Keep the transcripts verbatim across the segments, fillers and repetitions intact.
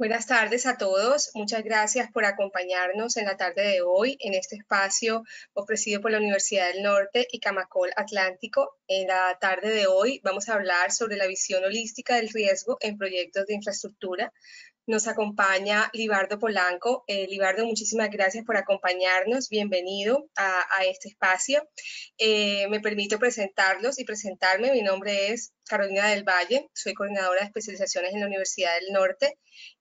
Buenas tardes a todos. Muchas gracias por acompañarnos en la tarde de hoy en este espacio ofrecido por la Universidad del Norte y Camacol Atlántico. En la tarde de hoy vamos a hablar sobre la visión holística del riesgo en proyectos de infraestructura. Nos acompaña Libardo Polanco. Eh, Libardo, muchísimas gracias por acompañarnos. Bienvenido a, a este espacio. Eh, me permito presentarlos y presentarme. Mi nombre es Carolina del Valle. Soy coordinadora de especializaciones en la Universidad del Norte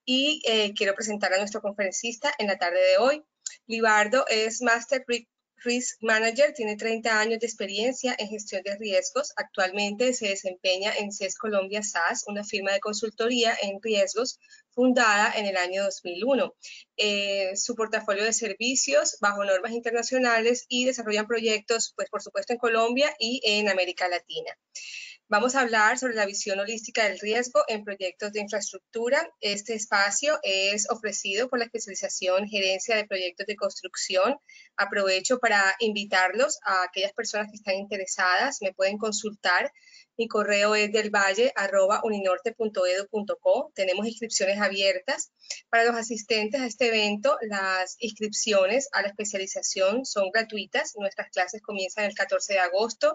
y eh, quiero presentar a nuestro conferencista en la tarde de hoy. Libardo es Master Risk Manager, tiene treinta años de experiencia en gestión de riesgos. Actualmente se desempeña en C E S Colombia S A S, una firma de consultoría en riesgos fundada en el año dos mil uno. Eh, su portafolio de servicios bajo normas internacionales y desarrollan proyectos, pues por supuesto en Colombia y en América Latina. Vamos a hablar sobre la visión holística del riesgo en proyectos de infraestructura. Este espacio es ofrecido por la especialización Gerencia de Proyectos de Construcción. Aprovecho para invitarlos a aquellas personas que están interesadas. Me pueden consultar. Mi correo es delvalle arroba uninorte punto edu punto co. Tenemos inscripciones abiertas. Para los asistentes a este evento, las inscripciones a la especialización son gratuitas. Nuestras clases comienzan el catorce de agosto.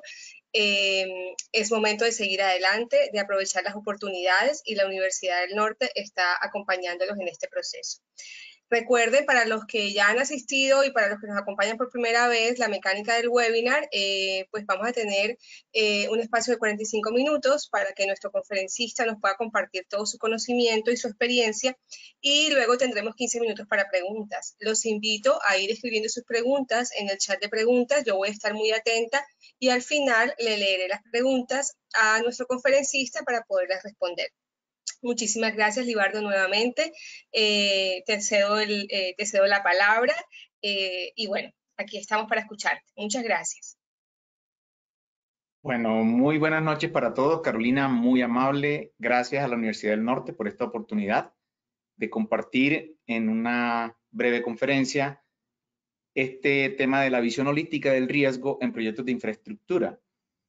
Eh, es momento de seguir adelante, de aprovechar las oportunidades y la Universidad del Norte está acompañándolos en este proceso. Recuerden, para los que ya han asistido y para los que nos acompañan por primera vez, la mecánica del webinar, eh, pues vamos a tener eh, un espacio de cuarenta y cinco minutos para que nuestro conferencista nos pueda compartir todo su conocimiento y su experiencia, y luego tendremos quince minutos para preguntas. Los invito a ir escribiendo sus preguntas en el chat de preguntas. Yo voy a estar muy atenta y al final le leeré las preguntas a nuestro conferencista para poderlas responder. Muchísimas gracias, Libardo, nuevamente. Eh, te, cedo el, eh, te cedo la palabra eh, y bueno, aquí estamos para escucharte. Muchas gracias. Bueno, muy buenas noches para todos. Carolina, muy amable. Gracias a la Universidad del Norte por esta oportunidad de compartir en una breve conferencia este tema de la visión holística del riesgo en proyectos de infraestructura.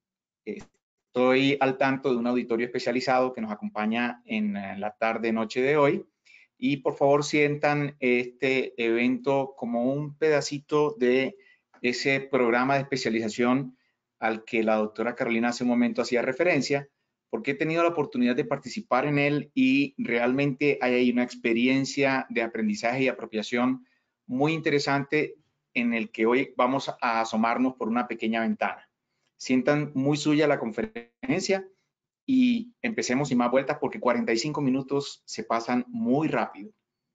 Estoy al tanto de un auditorio especializado que nos acompaña en la tarde-noche de hoy y por favor sientan este evento como un pedacito de ese programa de especialización al que la doctora Carolina hace un momento hacía referencia, porque he tenido la oportunidad de participar en él y realmente hay ahí una experiencia de aprendizaje y apropiación muy interesante en el que hoy vamos a asomarnos por una pequeña ventana. Sientan muy suya la conferencia y empecemos sin más vueltas porque cuarenta y cinco minutos se pasan muy rápido.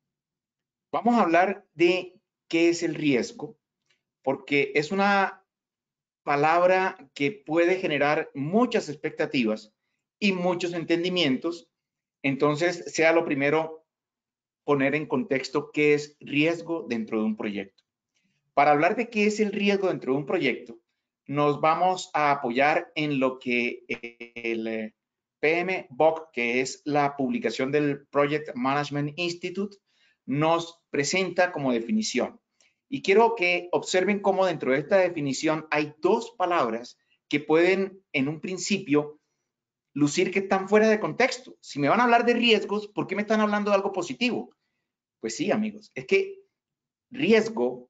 Vamos a hablar de qué es el riesgo, porque es una palabra que puede generar muchas expectativas y muchos entendimientos. Entonces, sea lo primero poner en contexto qué es riesgo dentro de un proyecto. Para hablar de qué es el riesgo dentro de un proyecto, nos vamos a apoyar en lo que el P M B O C, que es la publicación del Project Management Institute, nos presenta como definición. Y quiero que observen cómo dentro de esta definición hay dos palabras que pueden en un principio lucir que están fuera de contexto. Si me van a hablar de riesgos, ¿por qué me están hablando de algo positivo? Pues sí, amigos, es que riesgo,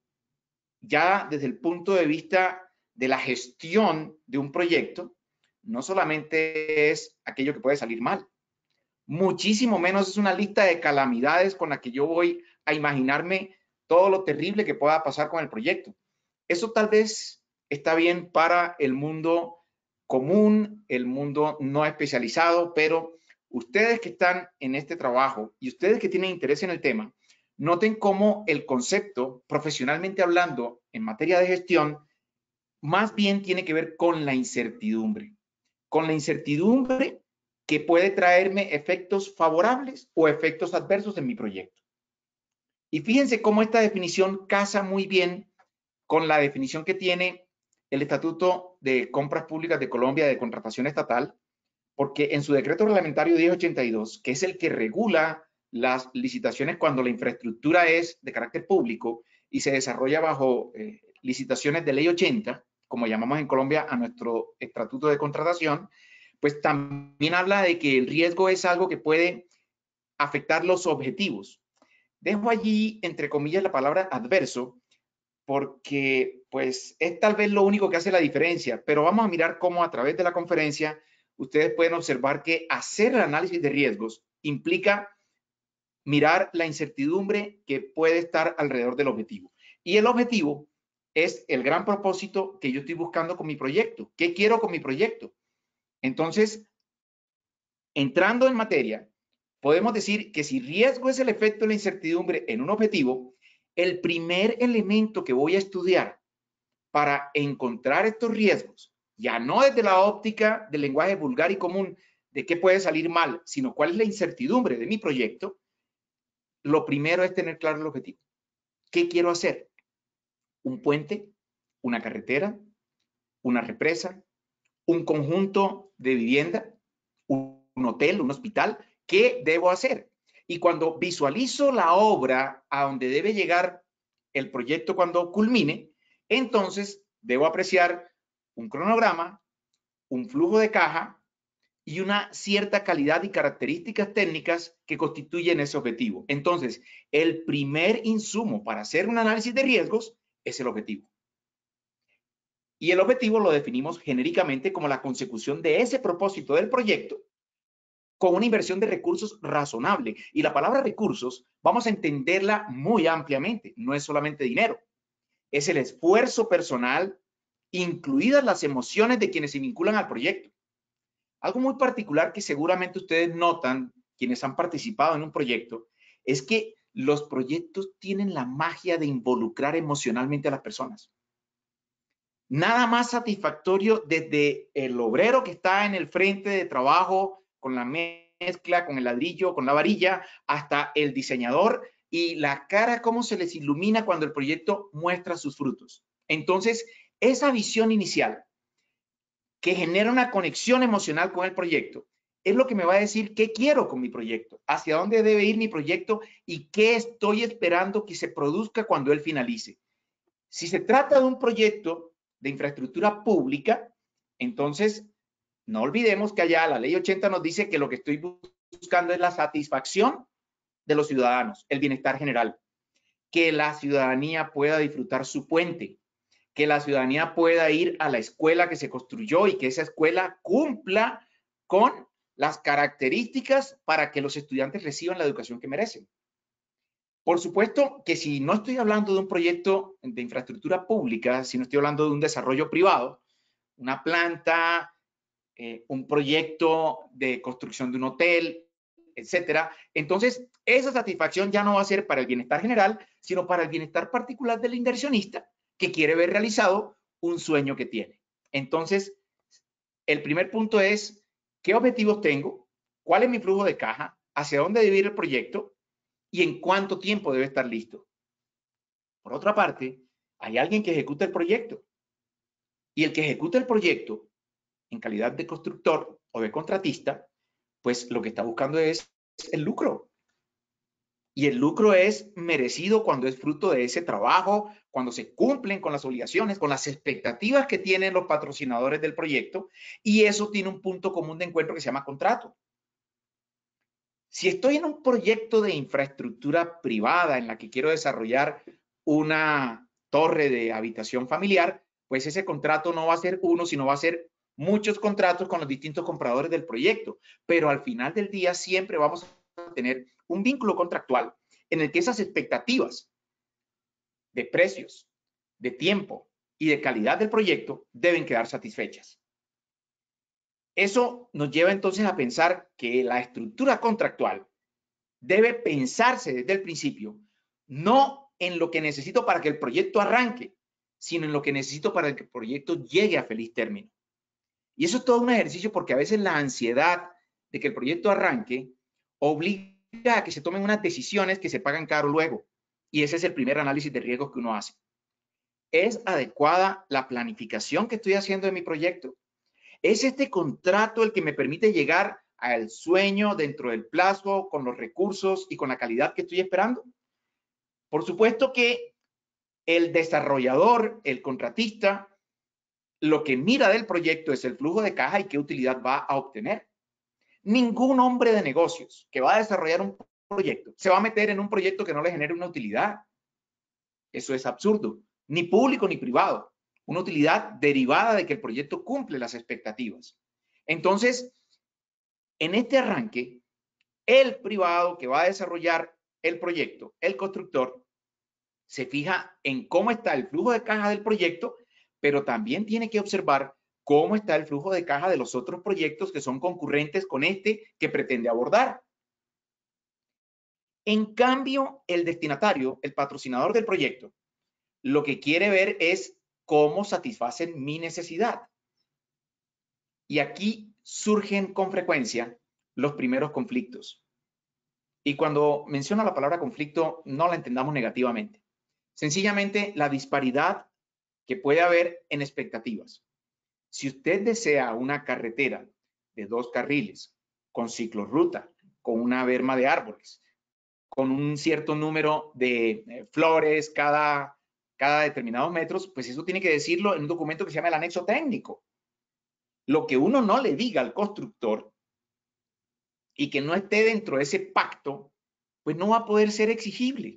ya desde el punto de vista de la gestión de un proyecto, no solamente es aquello que puede salir mal, muchísimo menos es una lista de calamidades con la que yo voy a imaginarme todo lo terrible que pueda pasar con el proyecto. Eso tal vez está bien para el mundo común, el mundo no especializado, pero ustedes que están en este trabajo y ustedes que tienen interés en el tema, noten cómo el concepto, profesionalmente hablando, en materia de gestión, más bien tiene que ver con la incertidumbre. Con la incertidumbre que puede traerme efectos favorables o efectos adversos en mi proyecto. Y fíjense cómo esta definición casa muy bien con la definición que tiene el Estatuto de Compras Públicas de Colombia de Contratación Estatal, porque en su decreto reglamentario diez ochenta y dos, que es el que regula las licitaciones cuando la infraestructura es de carácter público y se desarrolla bajo eh, licitaciones de ley ochenta, como llamamos en Colombia a nuestro estatuto de contratación, pues también habla de que el riesgo es algo que puede afectar los objetivos. Dejo allí, entre comillas, la palabra adverso, porque pues es tal vez lo único que hace la diferencia, pero vamos a mirar cómo a través de la conferencia ustedes pueden observar que hacer el análisis de riesgos implica mirar la incertidumbre que puede estar alrededor del objetivo. Y el objetivo es el gran propósito que yo estoy buscando con mi proyecto. ¿Qué quiero con mi proyecto? Entonces, entrando en materia, podemos decir que si riesgo es el efecto de la incertidumbre en un objetivo, el primer elemento que voy a estudiar para encontrar estos riesgos, ya no desde la óptica del lenguaje vulgar y común de qué puede salir mal, sino cuál es la incertidumbre de mi proyecto, lo primero es tener claro el objetivo. ¿Qué quiero hacer? ¿Un puente? ¿Una carretera? ¿Una represa? ¿Un conjunto de vivienda? ¿Un hotel? ¿Un hospital? ¿Qué debo hacer? Y cuando visualizo la obra a donde debe llegar el proyecto cuando culmine, entonces debo apreciar un cronograma, un flujo de caja y una cierta calidad y características técnicas que constituyen ese objetivo. Entonces, el primer insumo para hacer un análisis de riesgos es el objetivo. Y el objetivo lo definimos genéricamente como la consecución de ese propósito del proyecto con una inversión de recursos razonable. Y la palabra recursos vamos a entenderla muy ampliamente. No es solamente dinero. Es el esfuerzo personal, incluidas las emociones de quienes se vinculan al proyecto. Algo muy particular que seguramente ustedes notan, quienes han participado en un proyecto, es que los proyectos tienen la magia de involucrar emocionalmente a las personas. Nada más satisfactorio desde el obrero que está en el frente de trabajo con la mezcla, con el ladrillo, con la varilla, hasta el diseñador y la cara, cómo se les ilumina cuando el proyecto muestra sus frutos. Entonces, esa visión inicial que genera una conexión emocional con el proyecto, es lo que me va a decir qué quiero con mi proyecto, hacia dónde debe ir mi proyecto y qué estoy esperando que se produzca cuando él finalice. Si se trata de un proyecto de infraestructura pública, entonces no olvidemos que allá la ley ochenta nos dice que lo que estoy buscando es la satisfacción de los ciudadanos, el bienestar general, que la ciudadanía pueda disfrutar su puente, que la ciudadanía pueda ir a la escuela que se construyó y que esa escuela cumpla con las características para que los estudiantes reciban la educación que merecen. Por supuesto que si no estoy hablando de un proyecto de infraestructura pública, si no estoy hablando de un desarrollo privado, una planta, eh, un proyecto de construcción de un hotel, etcétera, entonces esa satisfacción ya no va a ser para el bienestar general, sino para el bienestar particular del inversionista que quiere ver realizado un sueño que tiene. Entonces, el primer punto es, ¿qué objetivos tengo? ¿Cuál es mi flujo de caja? ¿Hacia dónde debe ir el proyecto? ¿Y en cuánto tiempo debe estar listo? Por otra parte, hay alguien que ejecuta el proyecto. Y el que ejecuta el proyecto, en calidad de constructor o de contratista, pues lo que está buscando es el lucro. Y el lucro es merecido cuando es fruto de ese trabajo, cuando se cumplen con las obligaciones, con las expectativas que tienen los patrocinadores del proyecto, y eso tiene un punto común de encuentro que se llama contrato. Si estoy en un proyecto de infraestructura privada en la que quiero desarrollar una torre de habitación familiar, pues ese contrato no va a ser uno, sino va a ser muchos contratos con los distintos compradores del proyecto. Pero al final del día siempre vamos a tener un vínculo contractual en el que esas expectativas de precios, de tiempo y de calidad del proyecto deben quedar satisfechas. Eso nos lleva entonces a pensar que la estructura contractual debe pensarse desde el principio, no en lo que necesito para que el proyecto arranque, sino en lo que necesito para que el proyecto llegue a feliz término. Y eso es todo un ejercicio porque a veces la ansiedad de que el proyecto arranque obliga a que se tomen unas decisiones que se pagan caro luego. Y ese es el primer análisis de riesgos que uno hace. ¿Es adecuada la planificación que estoy haciendo de mi proyecto? ¿Es este contrato el que me permite llegar al sueño dentro del plazo, con los recursos y con la calidad que estoy esperando? Por supuesto que el desarrollador, el contratista, lo que mira del proyecto es el flujo de caja y qué utilidad va a obtener. Ningún hombre de negocios que va a desarrollar un proyecto se va a meter en un proyecto que no le genere una utilidad. Eso es absurdo, ni público ni privado. Una utilidad derivada de que el proyecto cumple las expectativas. Entonces, en este arranque, el privado que va a desarrollar el proyecto, el constructor, se fija en cómo está el flujo de caja del proyecto, pero también tiene que observar cómo está el flujo de caja de los otros proyectos que son concurrentes con este que pretende abordar. En cambio, el destinatario, el patrocinador del proyecto, lo que quiere ver es cómo satisfacen mi necesidad. Y aquí surgen con frecuencia los primeros conflictos. Y cuando menciono la palabra conflicto, no la entendamos negativamente. Sencillamente, la disparidad que puede haber en expectativas. Si usted desea una carretera de dos carriles, con ciclorruta, con una berma de árboles, con un cierto número de eh, flores cada, cada determinados metros, pues eso tiene que decirlo en un documento que se llama el anexo técnico. Lo que uno no le diga al constructor y que no esté dentro de ese pacto, pues no va a poder ser exigible.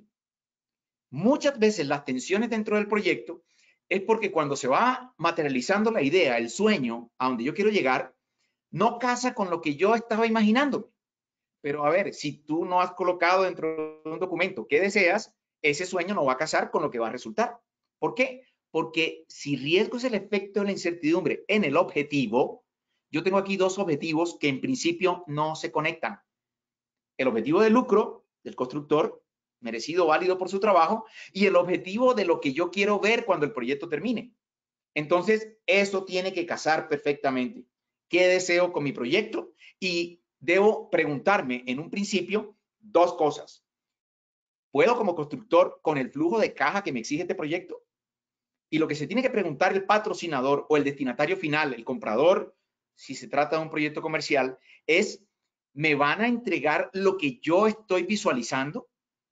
Muchas veces las tensiones dentro del proyecto es porque cuando se va materializando la idea, el sueño, a donde yo quiero llegar, no casa con lo que yo estaba imaginando. Pero a ver, si tú no has colocado dentro de un documento qué deseas, ese sueño no va a casar con lo que va a resultar. ¿Por qué? Porque si riesgo es el efecto de la incertidumbre en el objetivo, yo tengo aquí dos objetivos que en principio no se conectan. El objetivo de lucro del constructor, merecido, válido por su trabajo, y el objetivo de lo que yo quiero ver cuando el proyecto termine. Entonces, eso tiene que casar perfectamente. ¿Qué deseo con mi proyecto? Y debo preguntarme en un principio dos cosas. ¿Puedo como constructor con el flujo de caja que me exige este proyecto? Y lo que se tiene que preguntar el patrocinador o el destinatario final, el comprador, si se trata de un proyecto comercial, es, ¿me van a entregar lo que yo estoy visualizando?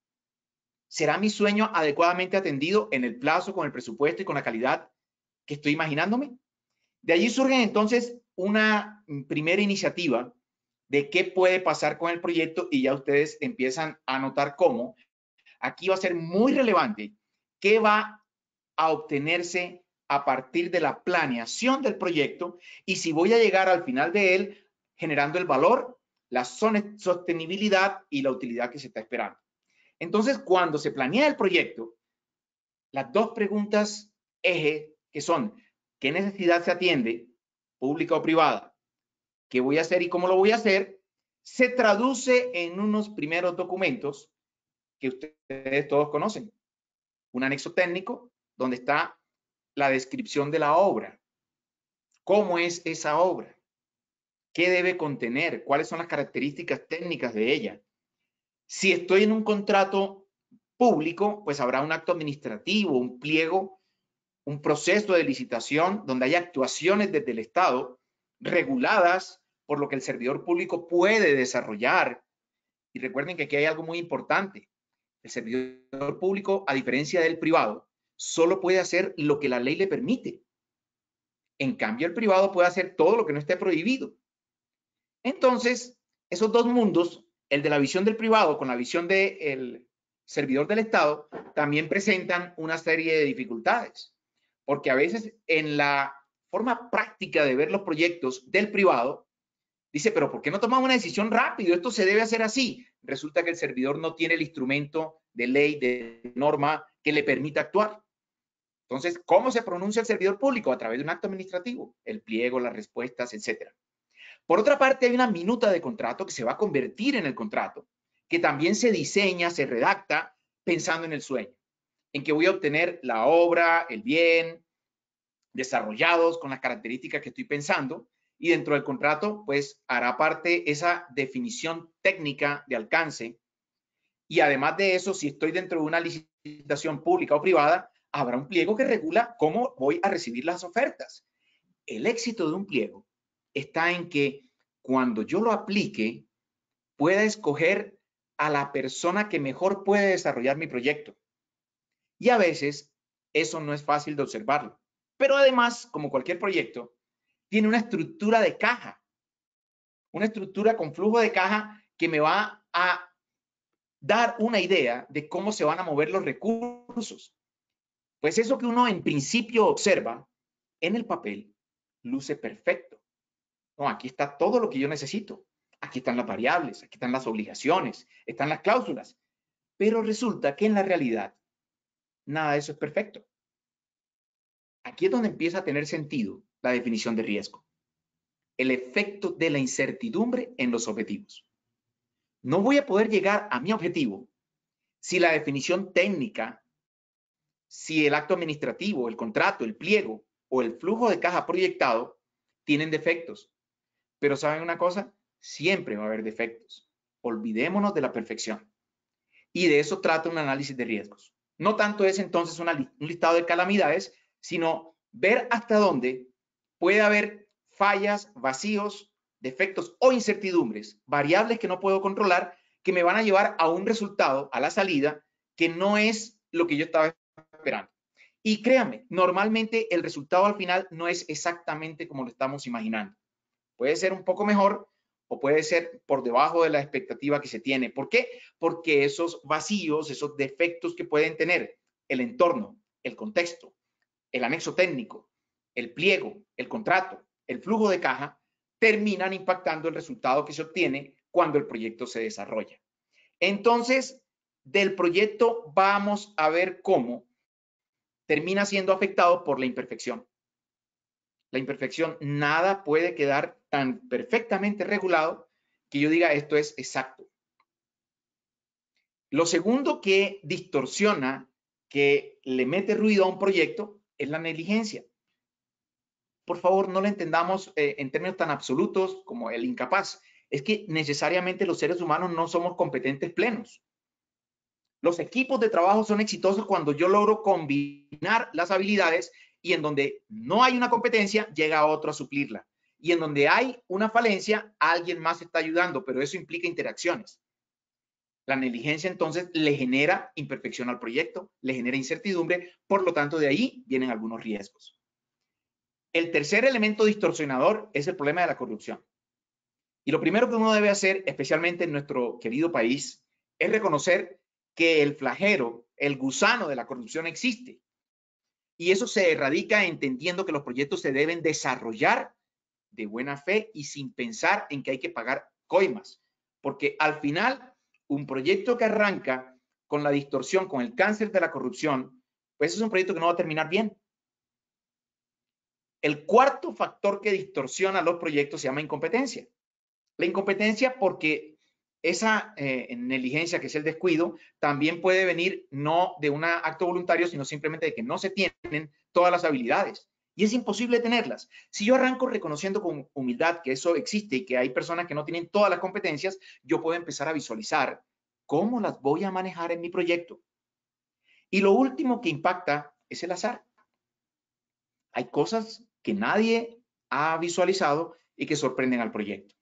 ¿Será mi sueño adecuadamente atendido en el plazo, con el presupuesto y con la calidad que estoy imaginándome? De allí surge entonces una primera iniciativa de qué puede pasar con el proyecto y ya ustedes empiezan a notar cómo aquí va a ser muy relevante qué va a obtenerse a partir de la planeación del proyecto y si voy a llegar al final de él generando el valor, la sostenibilidad y la utilidad que se está esperando. Entonces, cuando se planea el proyecto, las dos preguntas eje que son ¿qué necesidad se atiende, pública o privada? ¿Qué voy a hacer y cómo lo voy a hacer? Se traduce en unos primeros documentos que ustedes todos conocen. Un anexo técnico donde está la descripción de la obra. ¿Cómo es esa obra? ¿Qué debe contener? ¿Cuáles son las características técnicas de ella? Si estoy en un contrato público, pues habrá un acto administrativo, un pliego, un proceso de licitación donde hay actuaciones desde el Estado reguladas por lo que el servidor público puede desarrollar. Y recuerden que aquí hay algo muy importante. El servidor público, a diferencia del privado, solo puede hacer lo que la ley le permite. En cambio, el privado puede hacer todo lo que no esté prohibido. Entonces, esos dos mundos, el de la visión del privado con la visión del servidor del Estado, también presentan una serie de dificultades. Porque a veces en la forma práctica de ver los proyectos del privado, dice, pero ¿por qué no tomamos una decisión rápido? Esto se debe hacer así. Resulta que el servidor no tiene el instrumento de ley, de norma que le permita actuar. Entonces, ¿cómo se pronuncia el servidor público? A través de un acto administrativo, el pliego, las respuestas, etcétera. Por otra parte, hay una minuta de contrato que se va a convertir en el contrato, que también se diseña, se redacta pensando en el sueño, en que voy a obtener la obra, el bien, desarrollados con las características que estoy pensando, y dentro del contrato, pues, hará parte esa definición técnica de alcance. Y además de eso, si estoy dentro de una licitación pública o privada, habrá un pliego que regula cómo voy a recibir las ofertas. El éxito de un pliego está en que cuando yo lo aplique, pueda escoger a la persona que mejor puede desarrollar mi proyecto. Y a veces eso no es fácil de observarlo. Pero además, como cualquier proyecto, tiene una estructura de caja. Una estructura con flujo de caja que me va a dar una idea de cómo se van a mover los recursos. Pues eso que uno en principio observa en el papel luce perfecto. No, aquí está todo lo que yo necesito. Aquí están las variables, aquí están las obligaciones, están las cláusulas. Pero resulta que en la realidad nada de eso es perfecto. Aquí es donde empieza a tener sentido la definición de riesgo. El efecto de la incertidumbre en los objetivos. No voy a poder llegar a mi objetivo si la definición técnica, si el acto administrativo, el contrato, el pliego o el flujo de caja proyectado tienen defectos. Pero ¿saben una cosa? Siempre va a haber defectos. Olvidémonos de la perfección. Y de eso trata un análisis de riesgos. No tanto es entonces una, un listado de calamidades, sino ver hasta dónde puede haber fallas, vacíos, defectos o incertidumbres, variables que no puedo controlar, que me van a llevar a un resultado, a la salida, que no es lo que yo estaba esperando. Y créanme, normalmente el resultado al final no es exactamente como lo estamos imaginando. Puede ser un poco mejor o puede ser por debajo de la expectativa que se tiene. ¿Por qué? Porque esos vacíos, esos defectos que pueden tener el entorno, el contexto, el anexo técnico, el pliego, el contrato, el flujo de caja, terminan impactando el resultado que se obtiene cuando el proyecto se desarrolla. Entonces, del proyecto vamos a ver cómo termina siendo afectado por la imperfección. La imperfección, nada puede quedar tan perfectamente regulado que yo diga esto es exacto. Lo segundo que distorsiona, que le mete ruido a un proyecto, es la negligencia. Por favor, no lo entendamos eh, en términos tan absolutos como el incapaz. Es que necesariamente los seres humanos no somos competentes plenos. Los equipos de trabajo son exitosos cuando yo logro combinar las habilidades y en donde no hay una competencia, llega otro a suplirla. Y en donde hay una falencia, alguien más está ayudando, pero eso implica interacciones. La negligencia entonces le genera imperfección al proyecto, le genera incertidumbre, por lo tanto de ahí vienen algunos riesgos. El tercer elemento distorsionador es el problema de la corrupción. Y lo primero que uno debe hacer, especialmente en nuestro querido país, es reconocer que el flagelo, el gusano de la corrupción existe. Y eso se erradica entendiendo que los proyectos se deben desarrollar de buena fe y sin pensar en que hay que pagar coimas. Porque al final, un proyecto que arranca con la distorsión, con el cáncer de la corrupción, pues es un proyecto que no va a terminar bien. El cuarto factor que distorsiona los proyectos se llama incompetencia. La incompetencia porque esa eh, negligencia, que es el descuido, también puede venir no de un acto voluntario, sino simplemente de que no se tienen todas las habilidades. Y es imposible tenerlas. Si yo arranco reconociendo con humildad que eso existe y que hay personas que no tienen todas las competencias, yo puedo empezar a visualizar cómo las voy a manejar en mi proyecto. Y lo último que impacta es el azar. Hay cosas que nadie ha visualizado y que sorprenden al proyecto.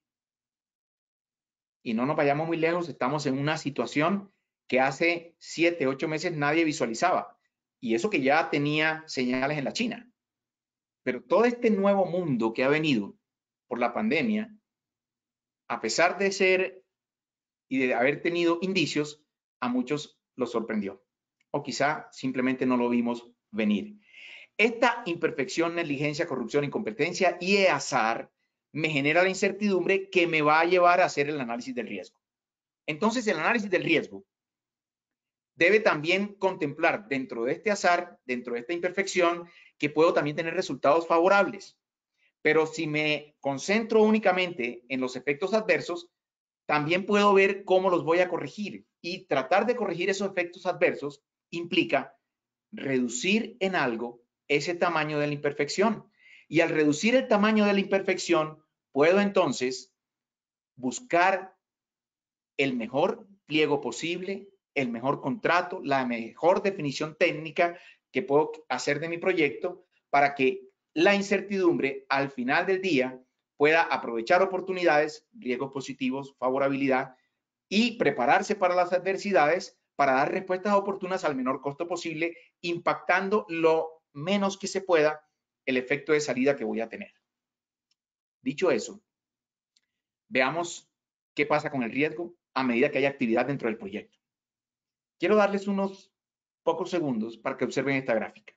Y no nos vayamos muy lejos, estamos en una situación que hace siete, ocho meses nadie visualizaba. Y eso que ya tenía señales en la China. Pero todo este nuevo mundo que ha venido por la pandemia, a pesar de ser y de haber tenido indicios, a muchos los sorprendió. O quizá simplemente no lo vimos venir. Esta imperfección, negligencia, corrupción, incompetencia y azar me genera la incertidumbre que me va a llevar a hacer el análisis del riesgo. Entonces, el análisis del riesgo debe también contemplar dentro de este azar, dentro de esta imperfección, que puedo también tener resultados favorables. Pero si me concentro únicamente en los efectos adversos, también puedo ver cómo los voy a corregir. Y tratar de corregir esos efectos adversos implica reducir en algo ese tamaño de la imperfección. Y al reducir el tamaño de la imperfección, puedo entonces buscar el mejor pliego posible, el mejor contrato, la mejor definición técnica que puedo hacer de mi proyecto para que la incertidumbre al final del día pueda aprovechar oportunidades, riesgos positivos, favorabilidad y prepararse para las adversidades para dar respuestas oportunas al menor costo posible, impactando lo menos que se pueda el efecto de salida que voy a tener. Dicho eso, Veamos qué pasa con el riesgo a medida que haya actividad dentro del proyecto. Quiero darles unos pocos segundos para que observen esta gráfica.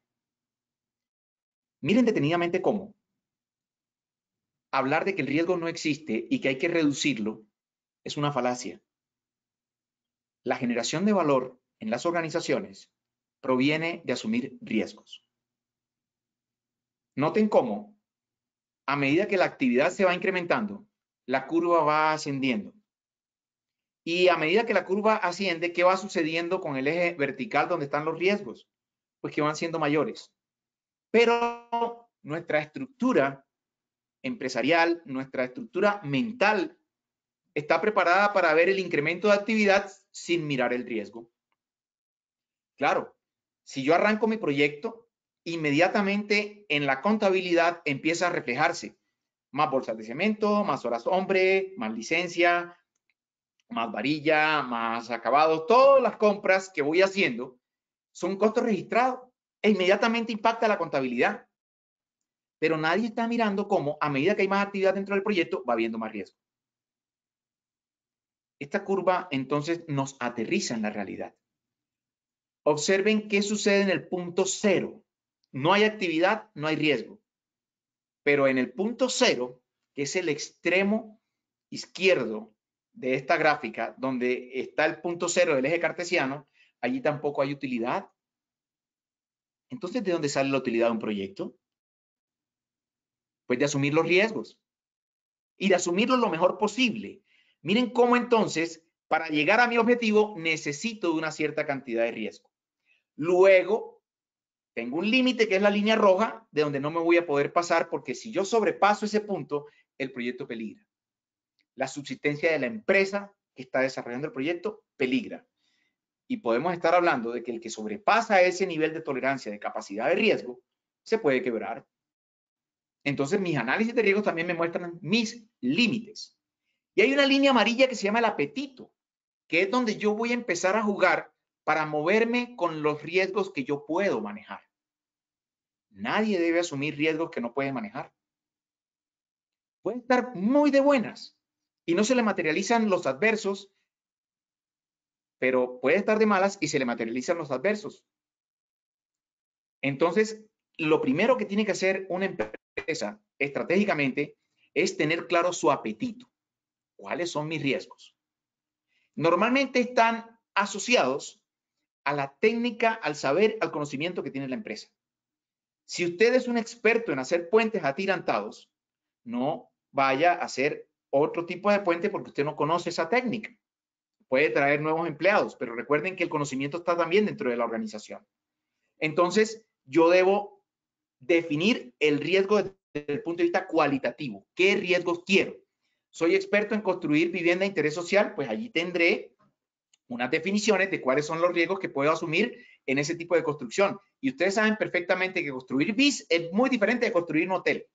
Miren detenidamente cómo hablar de que el riesgo no existe y que hay que reducirlo es una falacia. La generación de valor en las organizaciones proviene de asumir riesgos. Noten cómo, a medida que la actividad se va incrementando, la curva va ascendiendo. Y a medida que la curva asciende, ¿qué va sucediendo con el eje vertical donde están los riesgos? Pues que van siendo mayores. Pero nuestra estructura empresarial, nuestra estructura mental, está preparada para ver el incremento de actividad sin mirar el riesgo. Claro, si yo arranco mi proyecto, inmediatamente en la contabilidad empieza a reflejarse más bolsas de cemento, más horas hombre, más licencia, más varilla, más acabados. Todas las compras que voy haciendo son costos registrados e inmediatamente impacta la contabilidad. Pero nadie está mirando cómo, a medida que hay más actividad dentro del proyecto, va habiendo más riesgo. Esta curva entonces nos aterriza en la realidad. Observen qué sucede en el punto cero. No hay actividad, no hay riesgo. Pero en el punto cero, que es el extremo izquierdo de esta gráfica, donde está el punto cero del eje cartesiano, allí tampoco hay utilidad. Entonces, ¿de dónde sale la utilidad de un proyecto? Pues de asumir los riesgos y de asumirlos lo mejor posible. Miren cómo entonces, para llegar a mi objetivo, necesito de una cierta cantidad de riesgo. Luego, tengo un límite que es la línea roja, de donde no me voy a poder pasar, porque si yo sobrepaso ese punto, el proyecto peligra. La subsistencia de la empresa que está desarrollando el proyecto peligra. Y podemos estar hablando de que el que sobrepasa ese nivel de tolerancia de capacidad de riesgo se puede quebrar. Entonces, mis análisis de riesgos también me muestran mis límites. Y hay una línea amarilla que se llama el apetito, que es donde yo voy a empezar a jugar para moverme con los riesgos que yo puedo manejar. Nadie debe asumir riesgos que no puede manejar. Puede estar muy de buenas y no se le materializan los adversos, pero puede estar de malas y se le materializan los adversos. Entonces, lo primero que tiene que hacer una empresa estratégicamente es tener claro su apetito. ¿Cuáles son mis riesgos? Normalmente están asociados a la técnica, al saber, al conocimiento que tiene la empresa. Si usted es un experto en hacer puentes atirantados, no vaya a hacer otro tipo de puente porque usted no conoce esa técnica. Puede traer nuevos empleados, pero recuerden que el conocimiento está también dentro de la organización. Entonces, yo debo definir el riesgo desde el punto de vista cualitativo. ¿Qué riesgos quiero? ¿Soy experto en construir vivienda de interés social? Pues allí tendré unas definiciones de cuáles son los riesgos que puedo asumir en ese tipo de construcción. Y ustedes saben perfectamente que construir bis es muy diferente de construir un hotel.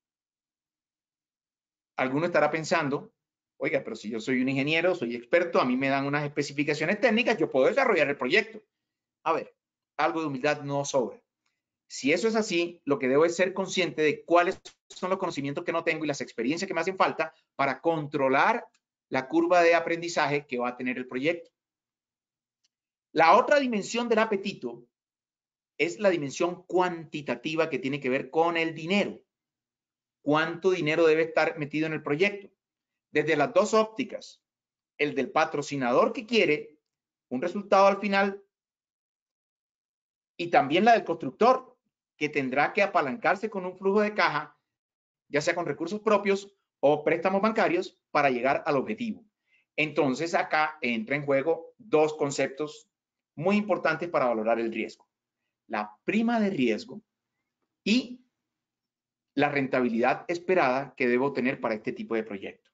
Alguno estará pensando, oiga, pero si yo soy un ingeniero, soy experto, a mí me dan unas especificaciones técnicas, yo puedo desarrollar el proyecto. A ver, algo de humildad no sobra. Si eso es así, lo que debo es ser consciente de cuáles son los conocimientos que no tengo y las experiencias que me hacen falta para controlar la curva de aprendizaje que va a tener el proyecto. La otra dimensión del apetito es la dimensión cuantitativa que tiene que ver con el dinero. ¿Cuánto dinero debe estar metido en el proyecto? Desde las dos ópticas, el del patrocinador que quiere un resultado al final y también la del constructor, que tendrá que apalancarse con un flujo de caja, ya sea con recursos propios o préstamos bancarios, para llegar al objetivo. Entonces, acá entra en juego dos conceptos muy importantes para valorar el riesgo: la prima de riesgo y la rentabilidad esperada que debo tener para este tipo de proyecto.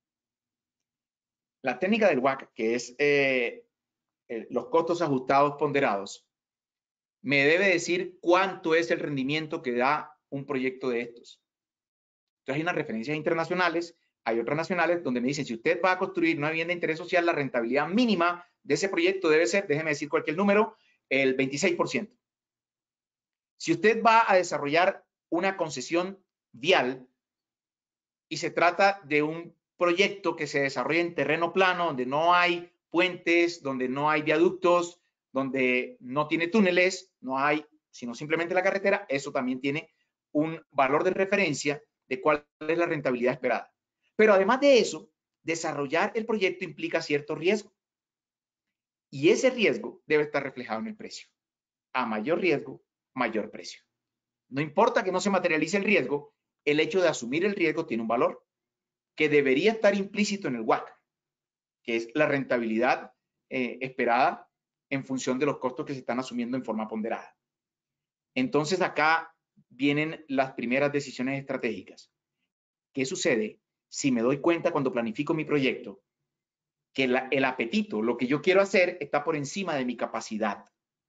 La técnica del W A C, que es eh, eh, los costos ajustados ponderados, me debe decir cuánto es el rendimiento que da un proyecto de estos. Entonces hay unas referencias internacionales, hay otras nacionales donde me dicen, si usted va a construir una vivienda de interés social, la rentabilidad mínima de ese proyecto debe ser, déjeme decir cualquier número, el veintiséis por ciento. Si usted va a desarrollar una concesión vial y se trata de un proyecto que se desarrolla en terreno plano, donde no hay puentes, donde no hay viaductos, donde no tiene túneles, no hay, sino simplemente la carretera, eso también tiene un valor de referencia de cuál es la rentabilidad esperada. Pero además de eso, desarrollar el proyecto implica cierto riesgo. Y ese riesgo debe estar reflejado en el precio. A mayor riesgo, mayor precio. No importa que no se materialice el riesgo, el hecho de asumir el riesgo tiene un valor que debería estar implícito en el W A C, que es la rentabilidad eh, esperada en función de los costos que se están asumiendo en forma ponderada. Entonces acá vienen las primeras decisiones estratégicas. ¿Qué sucede si me doy cuenta cuando planifico mi proyecto que la, el apetito, lo que yo quiero hacer, está por encima de mi capacidad?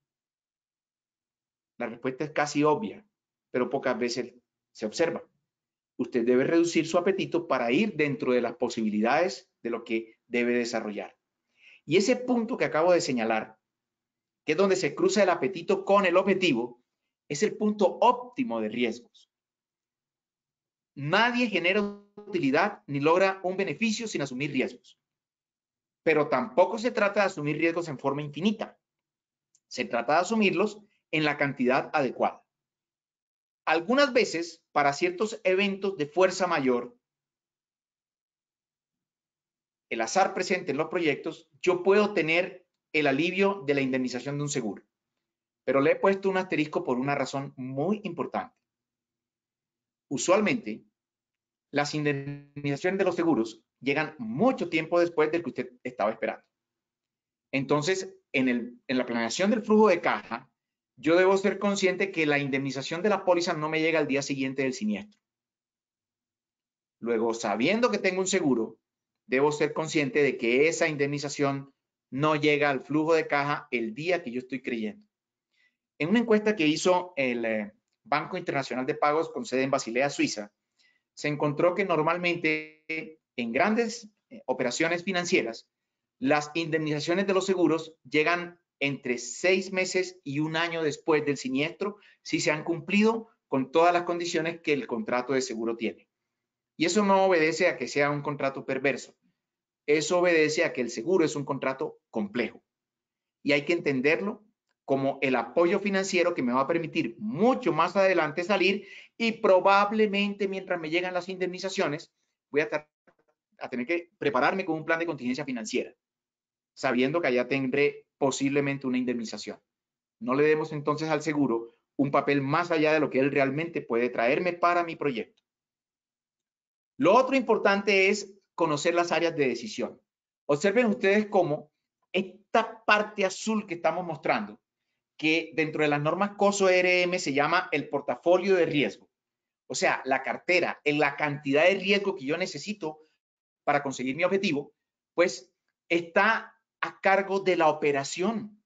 La respuesta es casi obvia, pero pocas veces se observa. Usted debe reducir su apetito para ir dentro de las posibilidades de lo que debe desarrollar. Y ese punto que acabo de señalar, que es donde se cruza el apetito con el objetivo, es el punto óptimo de riesgos. Nadie genera utilidad ni logra un beneficio sin asumir riesgos. Pero tampoco se trata de asumir riesgos en forma infinita. Se trata de asumirlos en la cantidad adecuada. Algunas veces, para ciertos eventos de fuerza mayor, el azar presente en los proyectos, yo puedo tener el alivio de la indemnización de un seguro. Pero le he puesto un asterisco por una razón muy importante. Usualmente, las indemnizaciones de los seguros llegan mucho tiempo después del que usted estaba esperando. Entonces, en, el, en la planeación del flujo de caja, yo debo ser consciente que la indemnización de la póliza no me llega al día siguiente del siniestro. Luego, sabiendo que tengo un seguro, debo ser consciente de que esa indemnización no llega al flujo de caja el día que yo estoy creyendo. En una encuesta que hizo el eh, Banco Internacional de Pagos con sede en Basilea, Suiza, se encontró que normalmente en grandes eh, operaciones financieras, las indemnizaciones de los seguros llegan entre seis meses y un año después del siniestro si se han cumplido con todas las condiciones que el contrato de seguro tiene. Y eso no obedece a que sea un contrato perverso. Eso obedece a que el seguro es un contrato complejo. Y hay que entenderlo como el apoyo financiero que me va a permitir mucho más adelante salir y probablemente mientras me llegan las indemnizaciones voy a, estar, a tener que prepararme con un plan de contingencia financiera, sabiendo que allá tendré posiblemente una indemnización. No le demos entonces al seguro un papel más allá de lo que él realmente puede traerme para mi proyecto. Lo otro importante es conocer las áreas de decisión. Observen ustedes cómo esta parte azul que estamos mostrando, que dentro de las normas COSO R M se llama el portafolio de riesgo. O sea, la cartera, en la cantidad de riesgo que yo necesito para conseguir mi objetivo, pues está a cargo de la operación.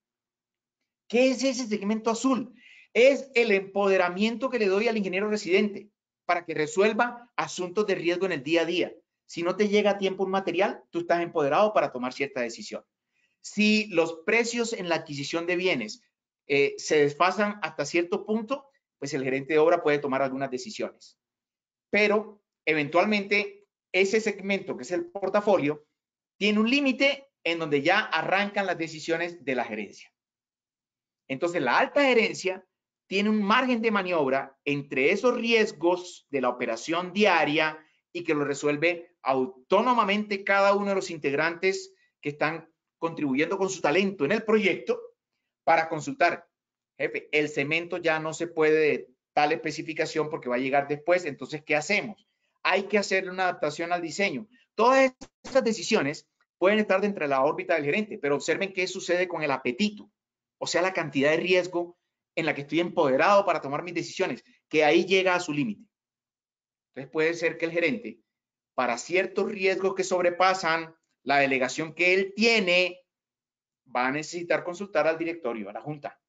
¿Qué es ese segmento azul? Es el empoderamiento que le doy al ingeniero residente para que resuelva asuntos de riesgo en el día a día. Si no te llega a tiempo un material, tú estás empoderado para tomar cierta decisión. Si los precios en la adquisición de bienes eh, se desfasan hasta cierto punto, pues el gerente de obra puede tomar algunas decisiones. Pero eventualmente ese segmento que es el portafolio tiene un límite en donde ya arrancan las decisiones de la gerencia. Entonces la alta gerencia tiene un margen de maniobra entre esos riesgos de la operación diaria y que lo resuelve autónomamente cada uno de los integrantes que están contribuyendo con su talento en el proyecto para consultar. Jefe, el cemento ya no se puede de tal especificación porque va a llegar después, entonces, ¿qué hacemos? Hay que hacerle una adaptación al diseño. Todas estas decisiones pueden estar dentro de la órbita del gerente, pero observen qué sucede con el apetito, o sea, la cantidad de riesgo en la que estoy empoderado para tomar mis decisiones, que ahí llega a su límite. Entonces puede ser que el gerente, para ciertos riesgos que sobrepasan la delegación que él tiene, va a necesitar consultar al directorio, a la junta.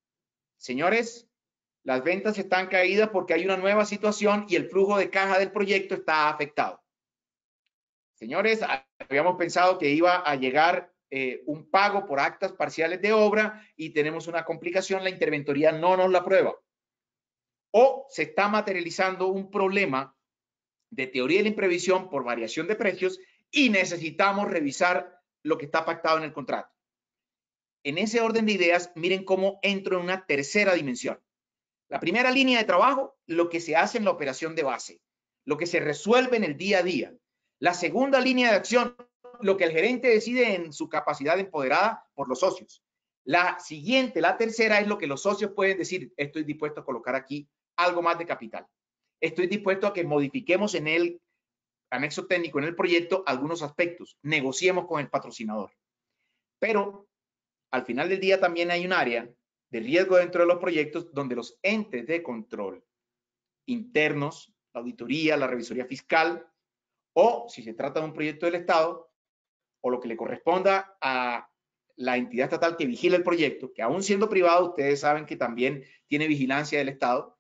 Señores, las ventas están caídas porque hay una nueva situación y el flujo de caja del proyecto está afectado. Señores, habíamos pensado que iba a llegar eh, un pago por actas parciales de obra y tenemos una complicación, la interventoría no nos la aprueba. O se está materializando un problema de teoría de la imprevisión por variación de precios y necesitamos revisar lo que está pactado en el contrato. En ese orden de ideas, miren cómo entro en una tercera dimensión. La primera línea de trabajo, lo que se hace en la operación de base, lo que se resuelve en el día a día. La segunda línea de acción, lo que el gerente decide en su capacidad empoderada por los socios. La siguiente, la tercera, es lo que los socios pueden decir: estoy dispuesto a colocar aquí algo más de capital. Estoy dispuesto a que modifiquemos en el anexo técnico, en el proyecto, algunos aspectos. Negociemos con el patrocinador. Pero al final del día también hay un área de riesgo dentro de los proyectos donde los entes de control internos, la auditoría, la revisoría fiscal, o si se trata de un proyecto del Estado, o lo que le corresponda a la entidad estatal que vigila el proyecto, que aún siendo privado, ustedes saben que también tiene vigilancia del Estado,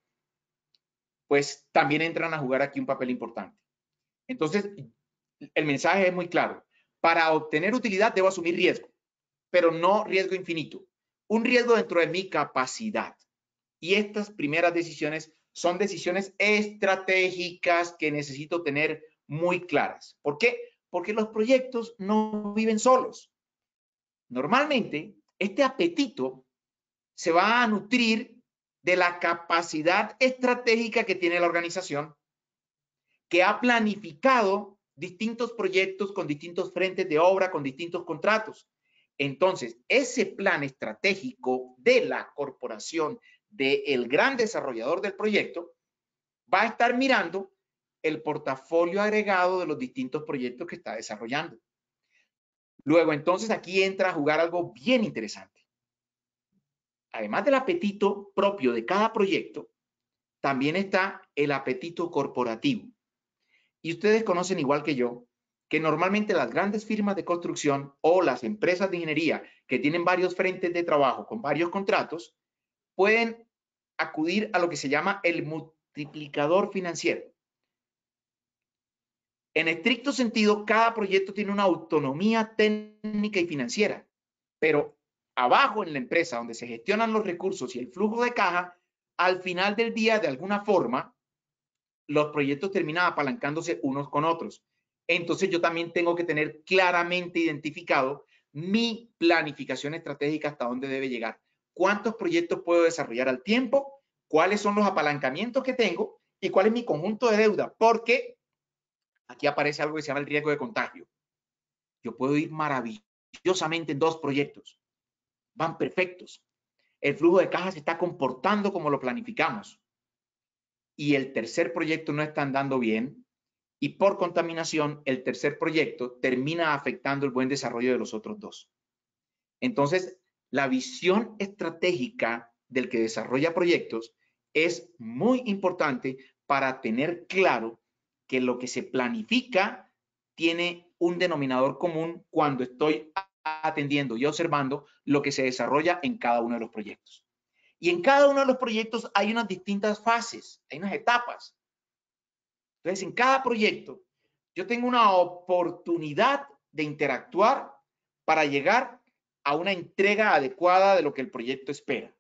pues también entran a jugar aquí un papel importante. Entonces, el mensaje es muy claro. Para obtener utilidad debo asumir riesgo, pero no riesgo infinito. Un riesgo dentro de mi capacidad. Y estas primeras decisiones son decisiones estratégicas que necesito tener muy claras. ¿Por qué? Porque los proyectos no viven solos. Normalmente, este apetito se va a nutrir de la capacidad estratégica que tiene la organización, que ha planificado distintos proyectos con distintos frentes de obra, con distintos contratos. Entonces, ese plan estratégico de la corporación, del gran desarrollador del proyecto, va a estar mirando el portafolio agregado de los distintos proyectos que está desarrollando. Luego, entonces, aquí entra a jugar algo bien interesante. Además del apetito propio de cada proyecto, también está el apetito corporativo. Y ustedes conocen igual que yo que normalmente las grandes firmas de construcción o las empresas de ingeniería que tienen varios frentes de trabajo con varios contratos pueden acudir a lo que se llama el multiplicador financiero. En estricto sentido, cada proyecto tiene una autonomía técnica y financiera, pero abajo en la empresa donde se gestionan los recursos y el flujo de caja, al final del día, de alguna forma, los proyectos terminan apalancándose unos con otros. Entonces yo también tengo que tener claramente identificado mi planificación estratégica hasta dónde debe llegar. ¿Cuántos proyectos puedo desarrollar al tiempo? ¿Cuáles son los apalancamientos que tengo? ¿Y cuál es mi conjunto de deuda? Porque aquí aparece algo que se llama el riesgo de contagio. Yo puedo ir maravillosamente en dos proyectos. Van perfectos. El flujo de caja se está comportando como lo planificamos. Y el tercer proyecto no está andando bien. Y por contaminación, el tercer proyecto termina afectando el buen desarrollo de los otros dos. Entonces, la visión estratégica del que desarrolla proyectos es muy importante para tener claro que lo que se planifica tiene un denominador común cuando estoy atendiendo y observando lo que se desarrolla en cada uno de los proyectos. Y en cada uno de los proyectos hay unas distintas fases, hay unas etapas. Entonces, en cada proyecto, yo tengo una oportunidad de interactuar para llegar a una entrega adecuada de lo que el proyecto espera.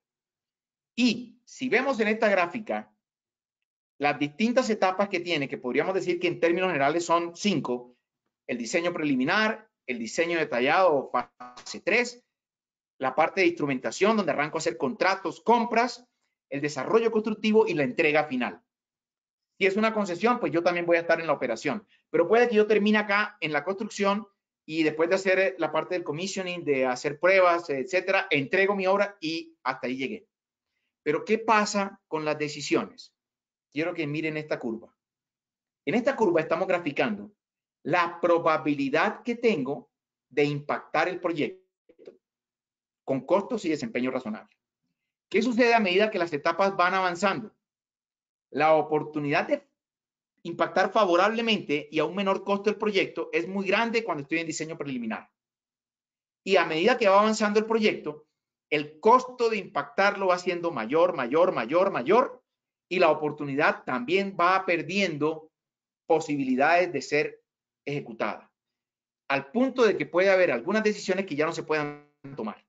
Y si vemos en esta gráfica las distintas etapas que tiene, que podríamos decir que en términos generales son cinco: el diseño preliminar, el diseño detallado o fase tres, la parte de instrumentación donde arranco a hacer contratos, compras, el desarrollo constructivo y la entrega final. Si es una concesión, pues yo también voy a estar en la operación. Pero puede que yo termine acá en la construcción y después de hacer la parte del commissioning, de hacer pruebas, etcétera, entrego mi obra y hasta ahí llegué. Pero ¿qué pasa con las decisiones? Quiero que miren esta curva. En esta curva estamos graficando la probabilidad que tengo de impactar el proyecto con costos y desempeño razonable. ¿Qué sucede a medida que las etapas van avanzando? La oportunidad de impactar favorablemente y a un menor costo el proyecto es muy grande cuando estoy en diseño preliminar. Y a medida que va avanzando el proyecto, el costo de impactarlo va siendo mayor, mayor, mayor, mayor, y la oportunidad también va perdiendo posibilidades de ser ejecutada, al punto de que puede haber algunas decisiones que ya no se puedan tomar.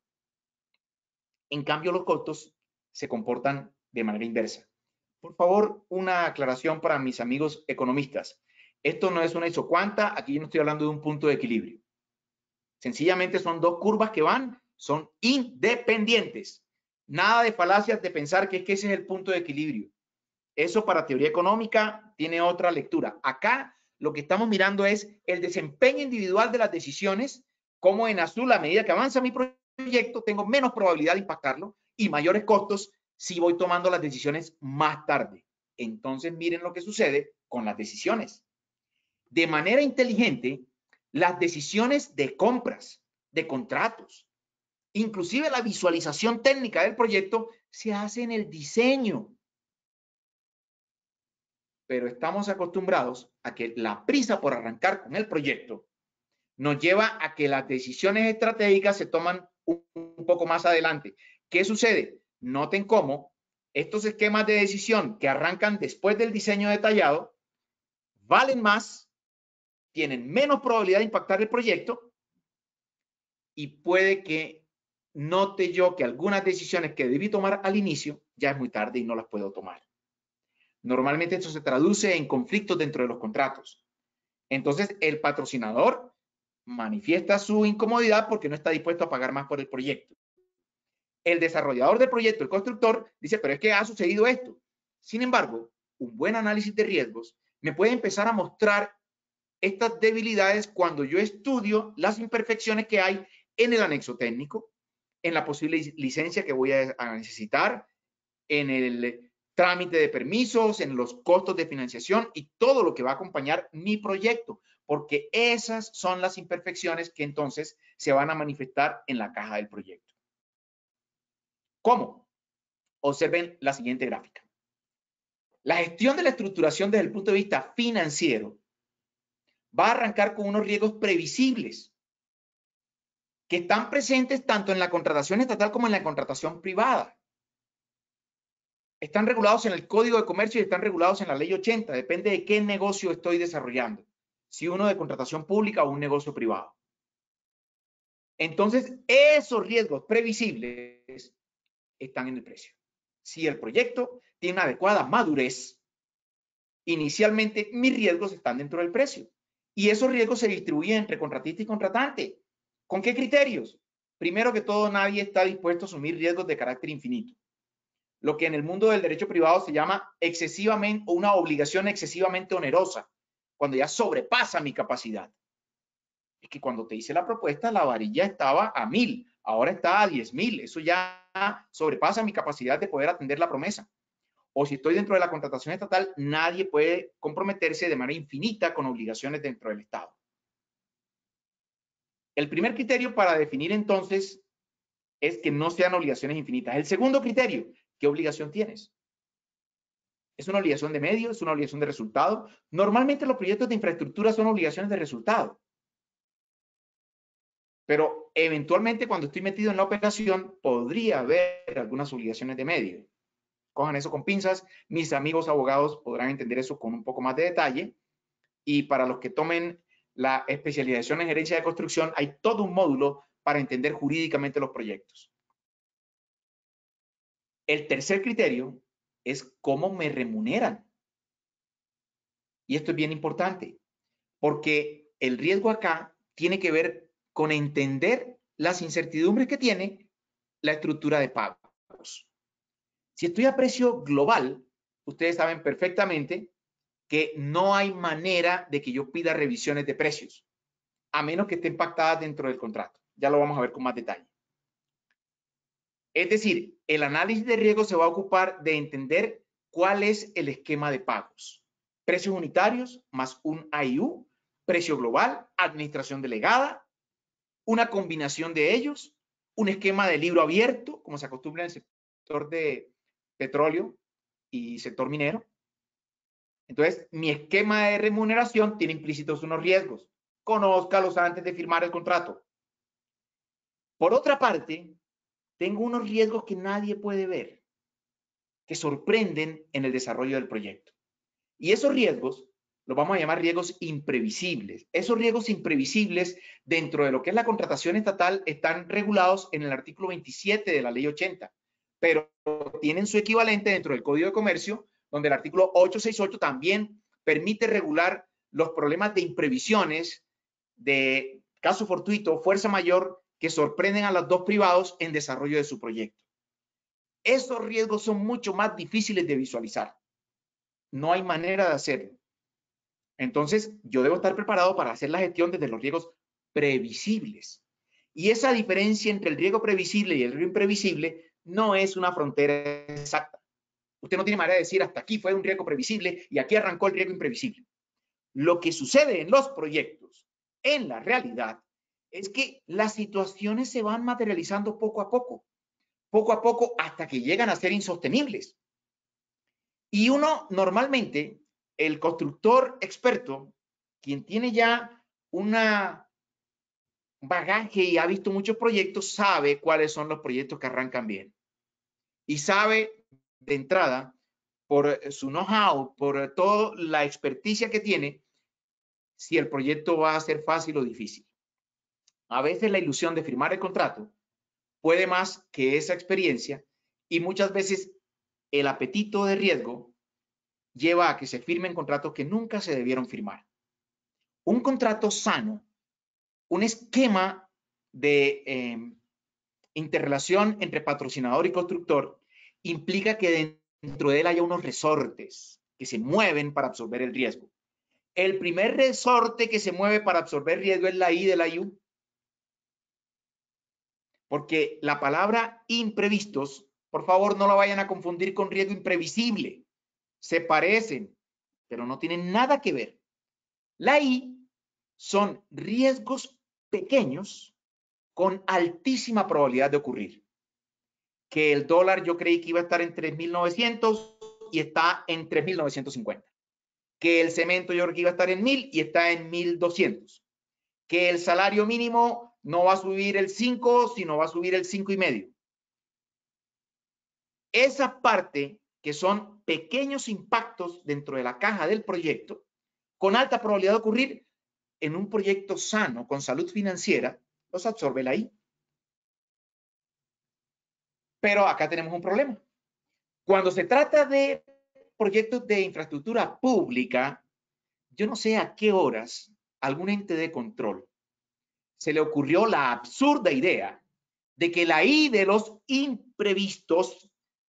En cambio, los costos se comportan de manera inversa. Por favor, una aclaración para mis amigos economistas. Esto no es una isocuanta, aquí yo no estoy hablando de un punto de equilibrio. Sencillamente son dos curvas que van, son independientes. Nada de falacias de pensar que es que ese es el punto de equilibrio. Eso para teoría económica tiene otra lectura. Acá lo que estamos mirando es el desempeño individual de las decisiones, como en azul, a medida que avanza mi proyecto, tengo menos probabilidad de impactarlo y mayores costos si voy tomando las decisiones más tarde. Entonces miren lo que sucede con las decisiones. De manera inteligente, las decisiones de compras, de contratos, inclusive la visualización técnica del proyecto se hace en el diseño. Pero estamos acostumbrados a que la prisa por arrancar con el proyecto nos lleva a que las decisiones estratégicas se toman un, un poco más adelante. ¿Qué sucede? Noten cómo estos esquemas de decisión que arrancan después del diseño detallado valen más, tienen menos probabilidad de impactar el proyecto y puede que note yo que algunas decisiones que debí tomar al inicio ya es muy tarde y no las puedo tomar. Normalmente esto se traduce en conflictos dentro de los contratos. Entonces, el patrocinador manifiesta su incomodidad porque no está dispuesto a pagar más por el proyecto. El desarrollador del proyecto, el constructor, dice, pero es que ha sucedido esto. Sin embargo, un buen análisis de riesgos me puede empezar a mostrar estas debilidades cuando yo estudio las imperfecciones que hay en el anexo técnico, en la posible licencia que voy a necesitar, en el trámite de permisos, en los costos de financiación y todo lo que va a acompañar mi proyecto, porque esas son las imperfecciones que entonces se van a manifestar en la caja del proyecto. ¿Cómo? Observen la siguiente gráfica. La gestión de la estructuración desde el punto de vista financiero va a arrancar con unos riesgos previsibles que están presentes tanto en la contratación estatal como en la contratación privada. Están regulados en el Código de Comercio y están regulados en la Ley ochenta. Depende de qué negocio estoy desarrollando. Si uno de contratación pública o un negocio privado. Entonces, esos riesgos previsibles están en el precio. Si el proyecto tiene una adecuada madurez, inicialmente mis riesgos están dentro del precio. Y esos riesgos se distribuyen entre contratista y contratante. ¿Con qué criterios? Primero que todo, nadie está dispuesto a asumir riesgos de carácter infinito. Lo que en el mundo del derecho privado se llama excesivamente o una obligación excesivamente onerosa, cuando ya sobrepasa mi capacidad. Es que cuando te hice la propuesta, la varilla estaba a mil, ahora está a diez mil. Eso ya sobrepasa mi capacidad de poder atender la promesa. O si estoy dentro de la contratación estatal, nadie puede comprometerse de manera infinita con obligaciones dentro del Estado. El primer criterio para definir entonces es que no sean obligaciones infinitas. El segundo criterio, ¿qué obligación tienes? ¿Es una obligación de medio? ¿Es una obligación de resultado? Normalmente los proyectos de infraestructura son obligaciones de resultado. Pero eventualmente cuando estoy metido en la operación podría haber algunas obligaciones de medio. Cojan eso con pinzas. Mis amigos abogados podrán entender eso con un poco más de detalle. Y para los que tomen la especialización en gerencia de construcción, hay todo un módulo para entender jurídicamente los proyectos. El tercer criterio es cómo me remuneran. Y esto es bien importante, porque el riesgo acá tiene que ver con entender las incertidumbres que tiene la estructura de pagos. Si estoy a precio global, ustedes saben perfectamente que no hay manera de que yo pida revisiones de precios, a menos que estén pactadas dentro del contrato. Ya lo vamos a ver con más detalle. Es decir, el análisis de riesgo se va a ocupar de entender cuál es el esquema de pagos. Precios unitarios más un A I U, precio global, administración delegada, una combinación de ellos, un esquema de libro abierto, como se acostumbra en el sector de petróleo y sector minero. Entonces, mi esquema de remuneración tiene implícitos unos riesgos. Conózcalos antes de firmar el contrato. Por otra parte, tengo unos riesgos que nadie puede ver, que sorprenden en el desarrollo del proyecto. Y esos riesgos los vamos a llamar riesgos imprevisibles. Esos riesgos imprevisibles dentro de lo que es la contratación estatal están regulados en el artículo veintisiete de la ley ochenta, pero tienen su equivalente dentro del Código de Comercio, donde el artículo ochocientos sesenta y ocho también permite regular los problemas de imprevisiones, de caso fortuito, fuerza mayor, que sorprenden a los dos privados en desarrollo de su proyecto. Esos riesgos son mucho más difíciles de visualizar. No hay manera de hacerlo. Entonces, yo debo estar preparado para hacer la gestión desde los riesgos previsibles. Y esa diferencia entre el riesgo previsible y el riesgo imprevisible no es una frontera exacta. Usted no tiene manera de decir hasta aquí fue un riesgo previsible y aquí arrancó el riesgo imprevisible. Lo que sucede en los proyectos, en la realidad, es que las situaciones se van materializando poco a poco, poco a poco hasta que llegan a ser insostenibles. Y uno normalmente, el constructor experto, quien tiene ya una bagaje y ha visto muchos proyectos, sabe cuáles son los proyectos que arrancan bien. Y sabe de entrada, por su know-how, por toda la experticia que tiene, si el proyecto va a ser fácil o difícil. A veces la ilusión de firmar el contrato puede más que esa experiencia y muchas veces el apetito de riesgo lleva a que se firmen contratos que nunca se debieron firmar. Un contrato sano, un esquema de eh, interrelación entre patrocinador y constructor implica que dentro de él haya unos resortes que se mueven para absorber el riesgo. El primer resorte que se mueve para absorber riesgo es la I de la I U. Porque la palabra imprevistos, por favor, no la vayan a confundir con riesgo imprevisible. Se parecen, pero no tienen nada que ver. La I son riesgos pequeños con altísima probabilidad de ocurrir. Que el dólar yo creí que iba a estar en tres mil novecientos y está en tres mil novecientos cincuenta. Que el cemento yo creo que iba a estar en mil y está en mil doscientos. Que el salario mínimo no va a subir el cinco, sino va a subir el cinco y medio. Esa parte que son pequeños impactos dentro de la caja del proyecto, con alta probabilidad de ocurrir en un proyecto sano, con salud financiera, los absorbe la I. Pero acá tenemos un problema. Cuando se trata de proyectos de infraestructura pública, yo no sé a qué horas algún ente de control se le ocurrió la absurda idea de que la I de los imprevistos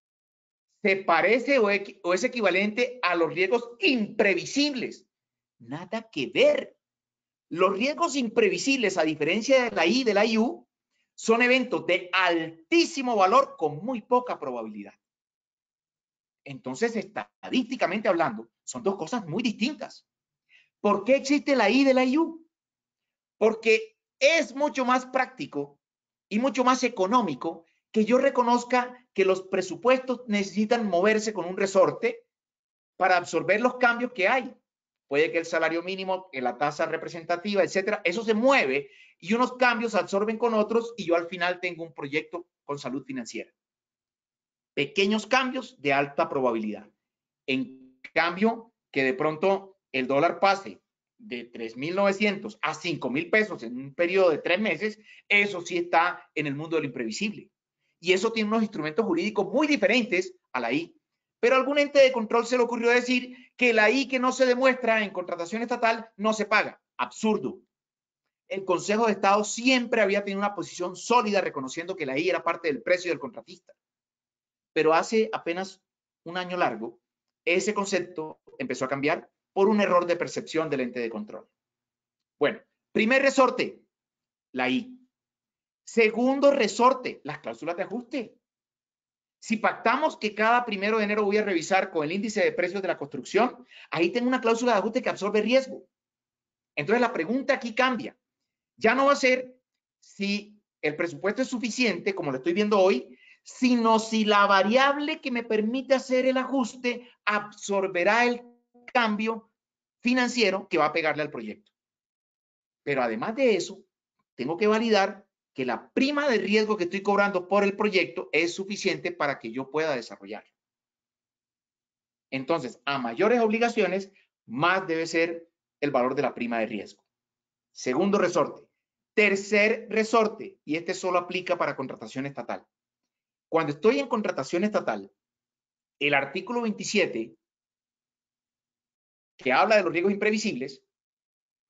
se parece o, o es equivalente a los riesgos imprevisibles. Nada que ver. Los riesgos imprevisibles, a diferencia de la I de la I U, son eventos de altísimo valor con muy poca probabilidad. Entonces, estadísticamente hablando, son dos cosas muy distintas. ¿Por qué existe la I de la I U? Porque es mucho más práctico y mucho más económico que yo reconozca que los presupuestos necesitan moverse con un resorte para absorber los cambios que hay. Puede que el salario mínimo, que la tasa representativa, etcétera, eso se mueve y unos cambios absorben con otros y yo al final tengo un proyecto con salud financiera. Pequeños cambios de alta probabilidad. En cambio, que de pronto el dólar pase de tres mil novecientos a cinco mil pesos en un periodo de tres meses, eso sí está en el mundo del imprevisible. Y eso tiene unos instrumentos jurídicos muy diferentes a la I. Pero a algún ente de control se le ocurrió decir que la I que no se demuestra en contratación estatal no se paga. Absurdo. El Consejo de Estado siempre había tenido una posición sólida reconociendo que la I era parte del precio del contratista. Pero hace apenas un año largo, ese concepto empezó a cambiar por un error de percepción del ente de control. Bueno, primer resorte, la I. Segundo resorte, las cláusulas de ajuste. Si pactamos que cada primero de enero voy a revisar con el índice de precios de la construcción, ahí tengo una cláusula de ajuste que absorbe riesgo. Entonces la pregunta aquí cambia. Ya no va a ser si el presupuesto es suficiente, como lo estoy viendo hoy, sino si la variable que me permite hacer el ajuste absorberá el cambio financiero que va a pegarle al proyecto. Pero además de eso, tengo que validar que la prima de riesgo que estoy cobrando por el proyecto es suficiente para que yo pueda desarrollarlo. Entonces, a mayores obligaciones, más debe ser el valor de la prima de riesgo. Segundo resorte. Tercer resorte, y este solo aplica para contratación estatal. Cuando estoy en contratación estatal, el artículo veintisiete, que habla de los riesgos imprevisibles,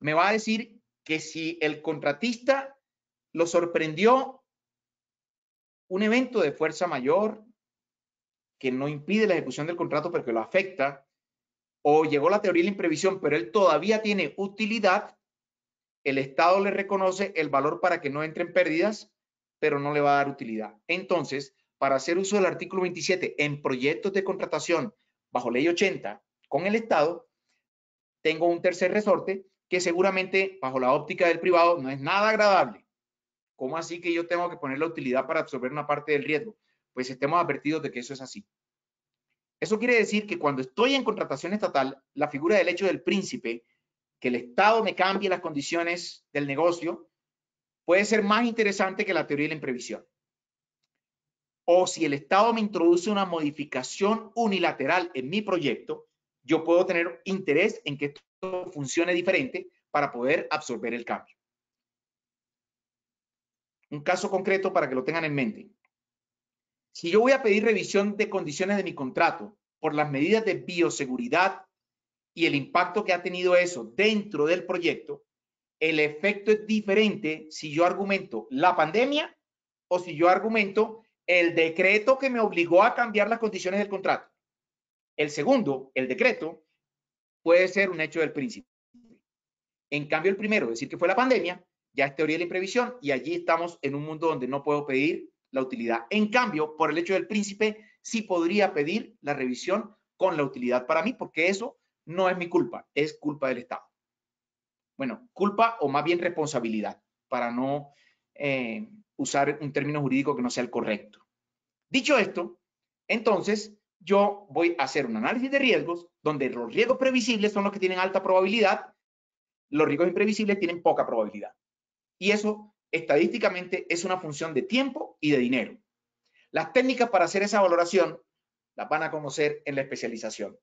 me va a decir que si el contratista lo sorprendió un evento de fuerza mayor que no impide la ejecución del contrato pero que lo afecta, o llegó la teoría de la imprevisión, pero él todavía tiene utilidad, el Estado le reconoce el valor para que no entre en pérdidas, pero no le va a dar utilidad. Entonces, para hacer uso del artículo veintisiete en proyectos de contratación bajo ley ochenta con el Estado, tengo un tercer resorte que seguramente bajo la óptica del privado no es nada agradable. ¿Cómo así que yo tengo que poner la utilidad para absorber una parte del riesgo? Pues estemos advertidos de que eso es así. Eso quiere decir que cuando estoy en contratación estatal, la figura del hecho del príncipe, que el Estado me cambie las condiciones del negocio, puede ser más interesante que la teoría de la imprevisión. O si el Estado me introduce una modificación unilateral en mi proyecto, yo puedo tener interés en que esto funcione diferente para poder absorber el cambio. Un caso concreto para que lo tengan en mente. Si yo voy a pedir revisión de condiciones de mi contrato por las medidas de bioseguridad y el impacto que ha tenido eso dentro del proyecto, el efecto es diferente si yo argumento la pandemia o si yo argumento el decreto que me obligó a cambiar las condiciones del contrato. El segundo, el decreto, puede ser un hecho del príncipe. En cambio, el primero, decir que fue la pandemia, ya es teoría de la imprevisión y allí estamos en un mundo donde no puedo pedir la utilidad. En cambio, por el hecho del príncipe, sí podría pedir la revisión con la utilidad para mí, porque eso no es mi culpa, es culpa del Estado. Bueno, culpa o más bien responsabilidad, para no eh, usar un término jurídico que no sea el correcto. Dicho esto, entonces yo voy a hacer un análisis de riesgos donde los riesgos previsibles son los que tienen alta probabilidad, los riesgos imprevisibles tienen poca probabilidad. Y eso estadísticamente es una función de tiempo y de dinero. Las técnicas para hacer esa valoración las van a conocer en la especialización.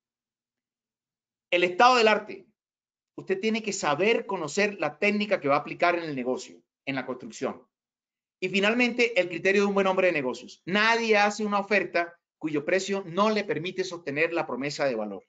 El estado del arte. Usted tiene que saber conocer la técnica que va a aplicar en el negocio, en la construcción. Y finalmente, el criterio de un buen hombre de negocios. Nadie hace una oferta cuyo precio no le permite sostener la promesa de valor.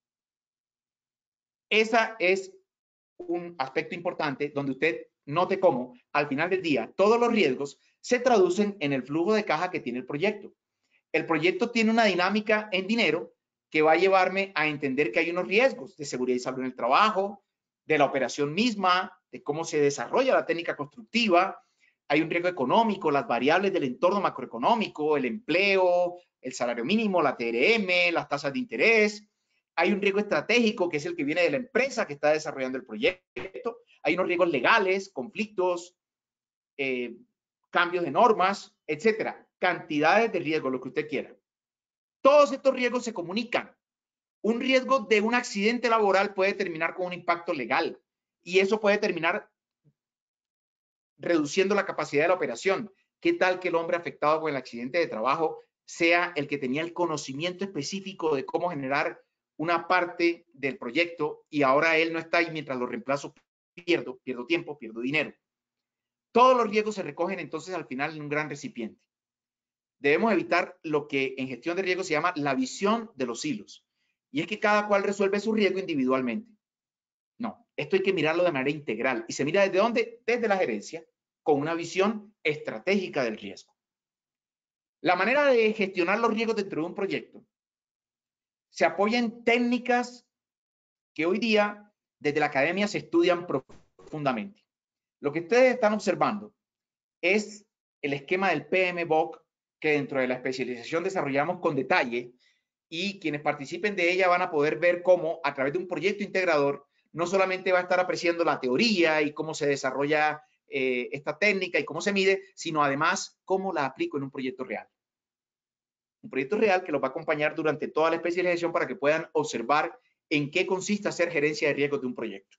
Ese es un aspecto importante donde usted note cómo, al final del día, todos los riesgos se traducen en el flujo de caja que tiene el proyecto. El proyecto tiene una dinámica en dinero que va a llevarme a entender que hay unos riesgos de seguridad y salud en el trabajo, de la operación misma, de cómo se desarrolla la técnica constructiva. Hay un riesgo económico, las variables del entorno macroeconómico, el empleo, el salario mínimo, la T R M, las tasas de interés. Hay un riesgo estratégico, que es el que viene de la empresa que está desarrollando el proyecto. Hay unos riesgos legales, conflictos, eh, cambios de normas, etcétera. Cantidades de riesgos, lo que usted quiera. Todos estos riesgos se comunican. Un riesgo de un accidente laboral puede terminar con un impacto legal y eso puede terminar reduciendo la capacidad de la operación. ¿Qué tal que el hombre afectado con el accidente de trabajo sea el que tenía el conocimiento específico de cómo generar una parte del proyecto y ahora él no está y mientras lo reemplazo pierdo, pierdo tiempo, pierdo dinero? Todos los riesgos se recogen entonces al final en un gran recipiente. Debemos evitar lo que en gestión de riesgos se llama la visión de los hilos. Y es que cada cual resuelve su riesgo individualmente. No, esto hay que mirarlo de manera integral. ¿Y se mira desde dónde? Desde la gerencia, con una visión estratégica del riesgo. La manera de gestionar los riesgos dentro de un proyecto se apoya en técnicas que hoy día desde la academia se estudian profundamente. Lo que ustedes están observando es el esquema del P M B O K que dentro de la especialización desarrollamos con detalle y quienes participen de ella van a poder ver cómo a través de un proyecto integrador no solamente va a estar apreciando la teoría y cómo se desarrolla eh, esta técnica y cómo se mide, sino además cómo la aplico en un proyecto real. Un proyecto real que los va a acompañar durante toda la especialización para que puedan observar en qué consiste hacer gerencia de riesgos de un proyecto.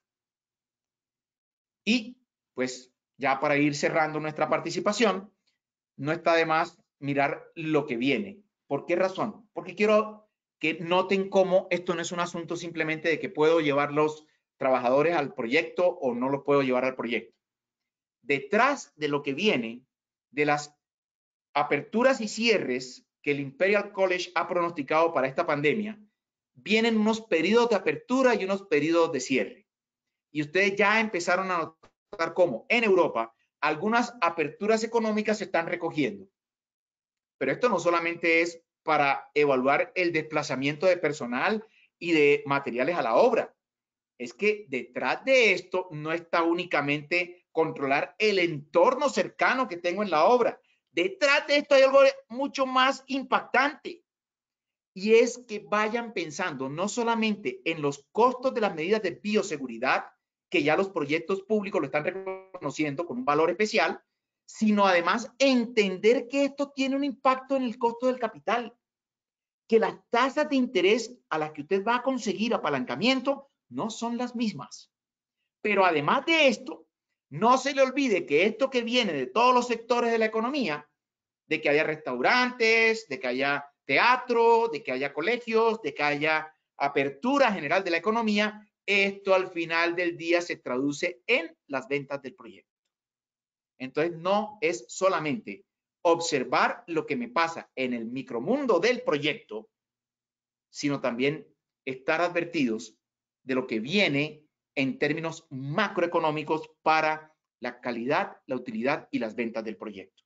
Y pues ya para ir cerrando nuestra participación, no está de más mirar lo que viene. ¿Por qué razón? Porque quiero que noten cómo esto no es un asunto simplemente de que puedo llevar los trabajadores al proyecto o no los puedo llevar al proyecto. Detrás de lo que viene, de las aperturas y cierres que el Imperial College ha pronosticado para esta pandemia, vienen unos periodos de apertura y unos periodos de cierre. Y ustedes ya empezaron a notar cómo en Europa algunas aperturas económicas se están recogiendo. Pero esto no solamente es para evaluar el desplazamiento de personal y de materiales a la obra. Es que detrás de esto no está únicamente controlar el entorno cercano que tengo en la obra. Detrás de esto hay algo mucho más impactante. Y es que vayan pensando no solamente en los costos de las medidas de bioseguridad, que ya los proyectos públicos lo están reconociendo con un valor especial, sino además entender que esto tiene un impacto en el costo del capital, que las tasas de interés a las que usted va a conseguir apalancamiento no son las mismas. Pero además de esto, no se le olvide que esto que viene de todos los sectores de la economía, de que haya restaurantes, de que haya teatro, de que haya colegios, de que haya apertura general de la economía, esto al final del día se traduce en las ventas del proyecto. Entonces, no es solamente observar lo que me pasa en el micromundo del proyecto, sino también estar advertidos de lo que viene en términos macroeconómicos para la calidad, la utilidad y las ventas del proyecto.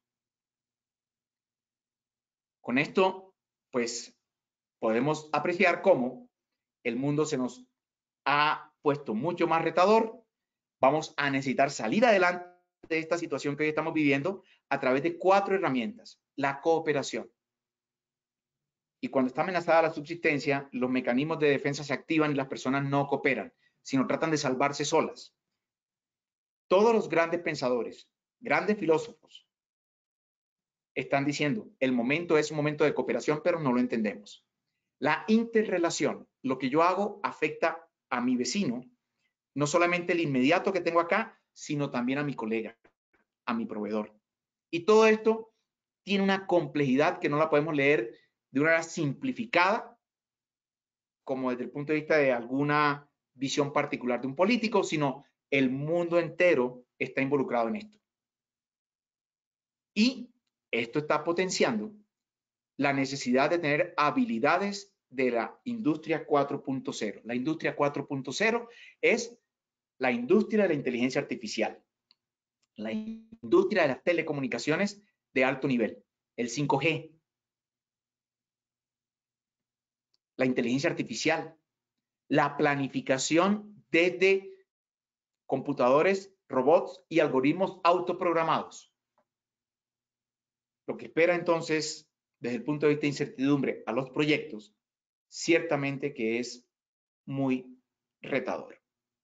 Con esto, pues, podemos apreciar cómo el mundo se nos ha puesto mucho más retador. Vamos a necesitar salir adelante de esta situación que hoy estamos viviendo a través de cuatro herramientas. La cooperación. Y cuando está amenazada la subsistencia, los mecanismos de defensa se activan y las personas no cooperan, sino tratan de salvarse solas. Todos los grandes pensadores, grandes filósofos, están diciendo, el momento es un momento de cooperación, pero no lo entendemos. La interrelación, lo que yo hago afecta a mi vecino, no solamente el inmediato que tengo acá, sino también a mi colega, a mi proveedor. Y todo esto tiene una complejidad que no la podemos leer de una manera simplificada, como desde el punto de vista de alguna visión particular de un político, sino el mundo entero está involucrado en esto. Y esto está potenciando la necesidad de tener habilidades de la industria cuatro punto cero. La industria cuatro punto cero es la industria de la inteligencia artificial, la industria de las telecomunicaciones de alto nivel, el cinco G, la inteligencia artificial, la planificación desde computadores, robots y algoritmos autoprogramados. Lo que espera entonces, desde el punto de vista de incertidumbre a los proyectos, ciertamente que es muy retador.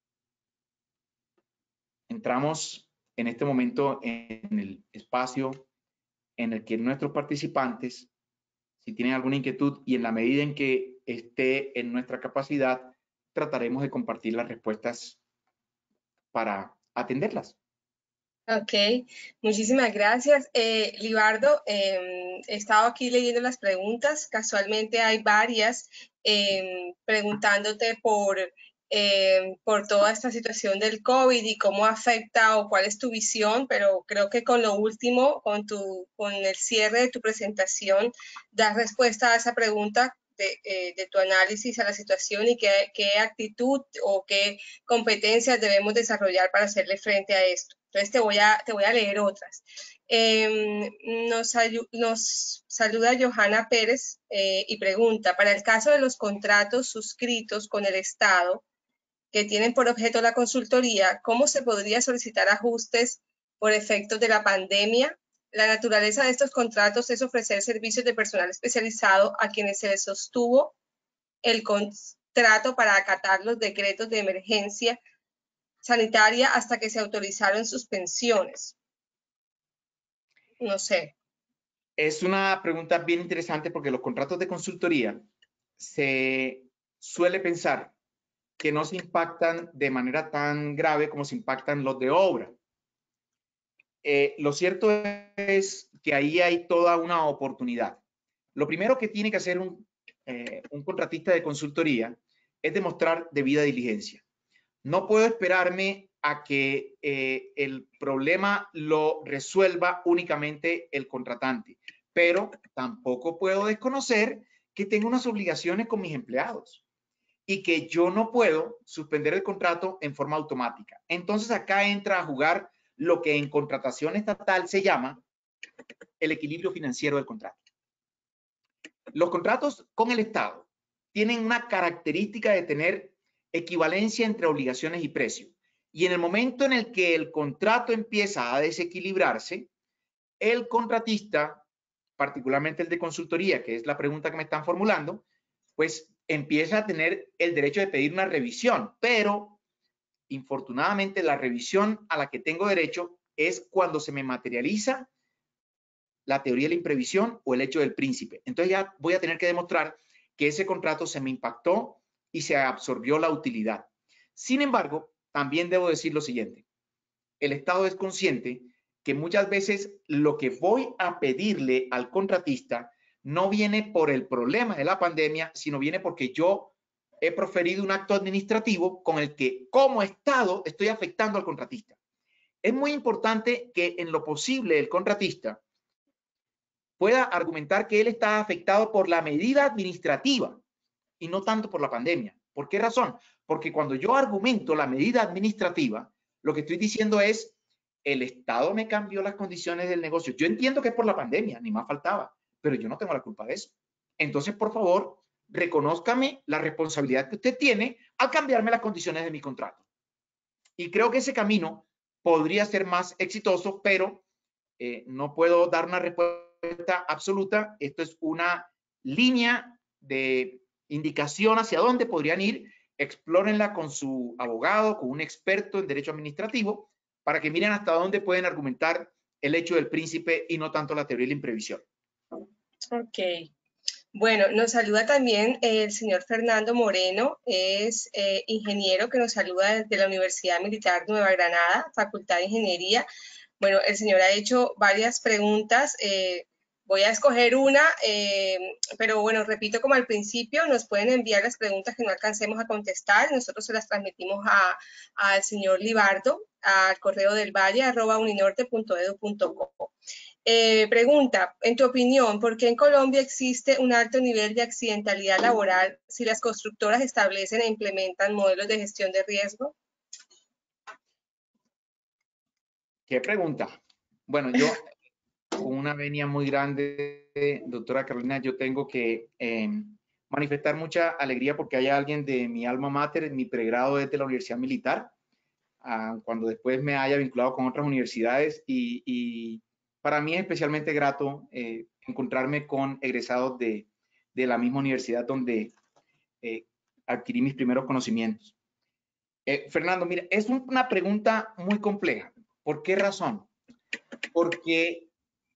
Entramos en este momento en el espacio en el que nuestros participantes, si tienen alguna inquietud y en la medida en que esté en nuestra capacidad, trataremos de compartir las respuestas para atenderlas. Ok, muchísimas gracias. Eh, Libardo, eh, he estado aquí leyendo las preguntas. Casualmente hay varias eh, preguntándote por, eh, por toda esta situación del COVID y cómo afecta o cuál es tu visión, pero creo que con lo último, con, tu, con el cierre de tu presentación, das respuesta a esa pregunta. De, eh, de tu análisis a la situación y qué, qué actitud o qué competencias debemos desarrollar para hacerle frente a esto. Entonces te voy a, te voy a leer otras. Eh, nos, nos saluda Johanna Pérez eh, y pregunta, para el caso de los contratos suscritos con el Estado que tienen por objeto la consultoría, ¿cómo se podría solicitar ajustes por efectos de la pandemia? La naturaleza de estos contratos es ofrecer servicios de personal especializado a quienes se les sostuvo el contrato para acatar los decretos de emergencia sanitaria hasta que se autorizaron suspensiones. No sé. Es una pregunta bien interesante porque los contratos de consultoría se suele pensar que no se impactan de manera tan grave como se impactan los de obra. Eh, lo cierto es que ahí hay toda una oportunidad. Lo primero que tiene que hacer un, eh, un contratista de consultoría es demostrar debida diligencia. No puedo esperarme a que eh, el problema lo resuelva únicamente el contratante, pero tampoco puedo desconocer que tengo unas obligaciones con mis empleados. y que yo no puedo suspender el contrato en forma automática. Entonces acá entra a jugar lo que en contratación estatal se llama el equilibrio financiero del contrato. Los contratos con el Estado tienen una característica de tener equivalencia entre obligaciones y precios. Y en el momento en el que el contrato empieza a desequilibrarse, el contratista, particularmente el de consultoría, que es la pregunta que me están formulando, pues empieza a tener el derecho de pedir una revisión. Pero, infortunadamente, la revisión a la que tengo derecho es cuando se me materializa la teoría de la imprevisión o el hecho del príncipe. Entonces ya voy a tener que demostrar que ese contrato se me impactó y se absorbió la utilidad. Sin embargo, también debo decir lo siguiente. El Estado es consciente que muchas veces lo que voy a pedirle al contratista no viene por el problema de la pandemia, sino viene porque yo he proferido un acto administrativo con el que como Estado estoy afectando al contratista. Es muy importante que en lo posible el contratista pueda argumentar que él está afectado por la medida administrativa y no tanto por la pandemia. ¿Por qué razón? Porque cuando yo argumento la medida administrativa, lo que estoy diciendo es, el Estado me cambió las condiciones del negocio. Yo entiendo que es por la pandemia, ni más faltaba, pero yo no tengo la culpa de eso. Entonces, por favor, reconózcame la responsabilidad que usted tiene al cambiarme las condiciones de mi contrato. Y creo que ese camino podría ser más exitoso, pero eh, no puedo dar una respuesta absoluta. Esto es una línea de indicación hacia dónde podrían ir. Explórenla con su abogado, con un experto en derecho administrativo, para que miren hasta dónde pueden argumentar el hecho del príncipe y no tanto la teoría de la imprevisión. Ok. Bueno, nos saluda también el señor Fernando Moreno, es eh, ingeniero que nos saluda desde la Universidad Militar Nueva Granada, Facultad de Ingeniería. Bueno, el señor ha hecho varias preguntas. Eh, voy a escoger una, eh, pero bueno, repito como al principio, nos pueden enviar las preguntas que no alcancemos a contestar. Nosotros se las transmitimos al señor Libardo, al correo del valle, arroba uninorte punto edu punto co. Eh, pregunta, en tu opinión, ¿por qué en Colombia existe un alto nivel de accidentalidad laboral si las constructoras establecen e implementan modelos de gestión de riesgo? ¿Qué pregunta? Bueno, yo con una venia muy grande, doctora Carolina, yo tengo que eh, manifestar mucha alegría porque hay alguien de mi alma mater, en mi pregrado desde la Universidad Militar, uh, cuando después me haya vinculado con otras universidades y, y para mí es especialmente grato eh, encontrarme con egresados de, de la misma universidad donde eh, adquirí mis primeros conocimientos. Eh, Fernando, mira, es una pregunta muy compleja. ¿Por qué razón? Porque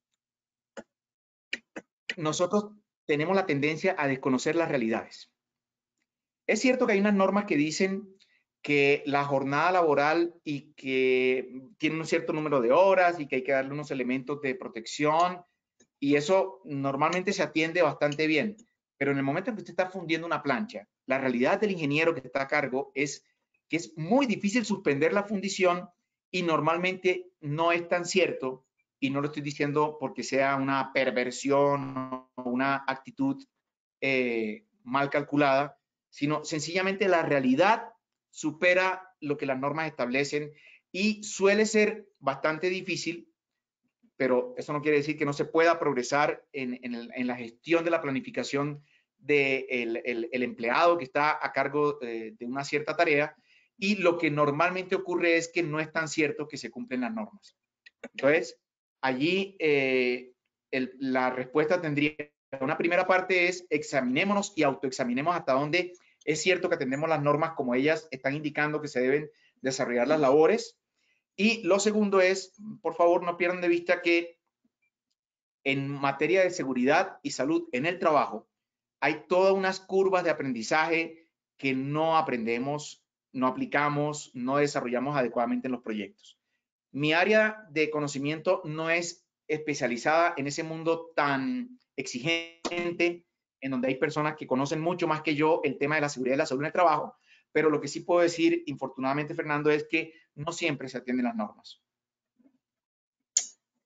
nosotros tenemos la tendencia a desconocer las realidades. Es cierto que hay unas normas que dicen que la jornada laboral y que tiene un cierto número de horas y que hay que darle unos elementos de protección y eso normalmente se atiende bastante bien. Pero en el momento en que usted está fundiendo una plancha, la realidad del ingeniero que está a cargo es que es muy difícil suspender la fundición y normalmente no es tan cierto, y no lo estoy diciendo porque sea una perversión o una actitud eh, mal calculada, sino sencillamente la realidad supera lo que las normas establecen y suele ser bastante difícil, pero eso no quiere decir que no se pueda progresar en, en, el, en la gestión de la planificación del de el, el empleado que está a cargo de, de una cierta tarea, y lo que normalmente ocurre es que no es tan cierto que se cumplen las normas. Entonces, allí eh, el, la respuesta tendría, una primera parte es examinémonos y autoexaminemos hasta dónde es cierto que atendemos las normas como ellas están indicando que se deben desarrollar las labores. Y lo segundo es, por favor, no pierdan de vista que en materia de seguridad y salud en el trabajo, hay todas unas curvas de aprendizaje que no aprendemos, no aplicamos, no desarrollamos adecuadamente en los proyectos. Mi área de conocimiento no es especializada en ese mundo tan exigente, en donde hay personas que conocen mucho más que yo el tema de la seguridad y la salud en el trabajo, pero lo que sí puedo decir, infortunadamente, Fernando, es que no siempre se atienden las normas.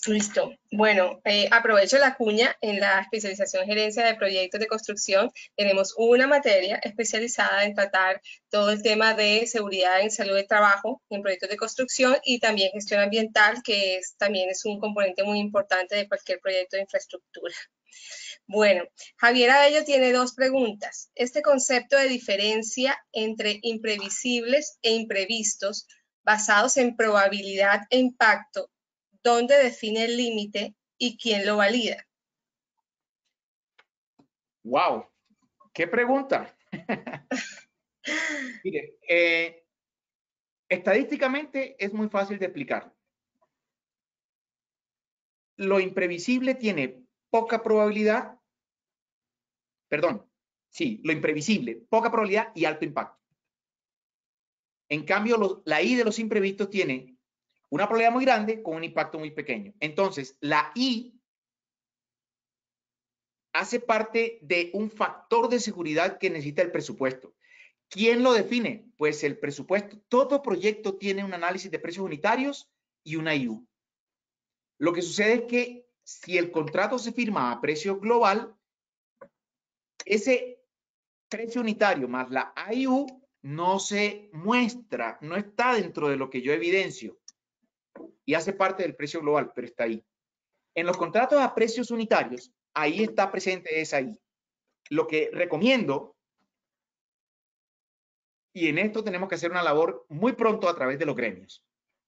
Listo. Bueno, eh, aprovecho la cuña. En la especialización gerencia de proyectos de construcción tenemos una materia especializada en tratar todo el tema de seguridad en salud de trabajo en proyectos de construcción y también gestión ambiental, que es, también es un componente muy importante de cualquier proyecto de infraestructura. Bueno, Javier Abello tiene dos preguntas. Este concepto de diferencia entre imprevisibles e imprevistos basados en probabilidad e impacto, ¿dónde define el límite y quién lo valida? ¡Wow! ¡Qué pregunta! Mire, eh, estadísticamente es muy fácil de explicar. Lo imprevisible tiene poca probabilidad, perdón, sí, lo imprevisible, poca probabilidad y alto impacto. En cambio, los, la I de los imprevistos tiene una probabilidad muy grande con un impacto muy pequeño. Entonces, la I hace parte de un factor de seguridad que necesita el presupuesto. ¿Quién lo define? Pues el presupuesto. Todo proyecto tiene un análisis de precios unitarios y una I U. Lo que sucede es que si el contrato se firma a precio global, ese precio unitario más la I U no se muestra, no está dentro de lo que yo evidencio y hace parte del precio global, pero está ahí. En los contratos a precios unitarios, ahí está presente esa I. Lo que recomiendo, y en esto tenemos que hacer una labor muy pronto a través de los gremios,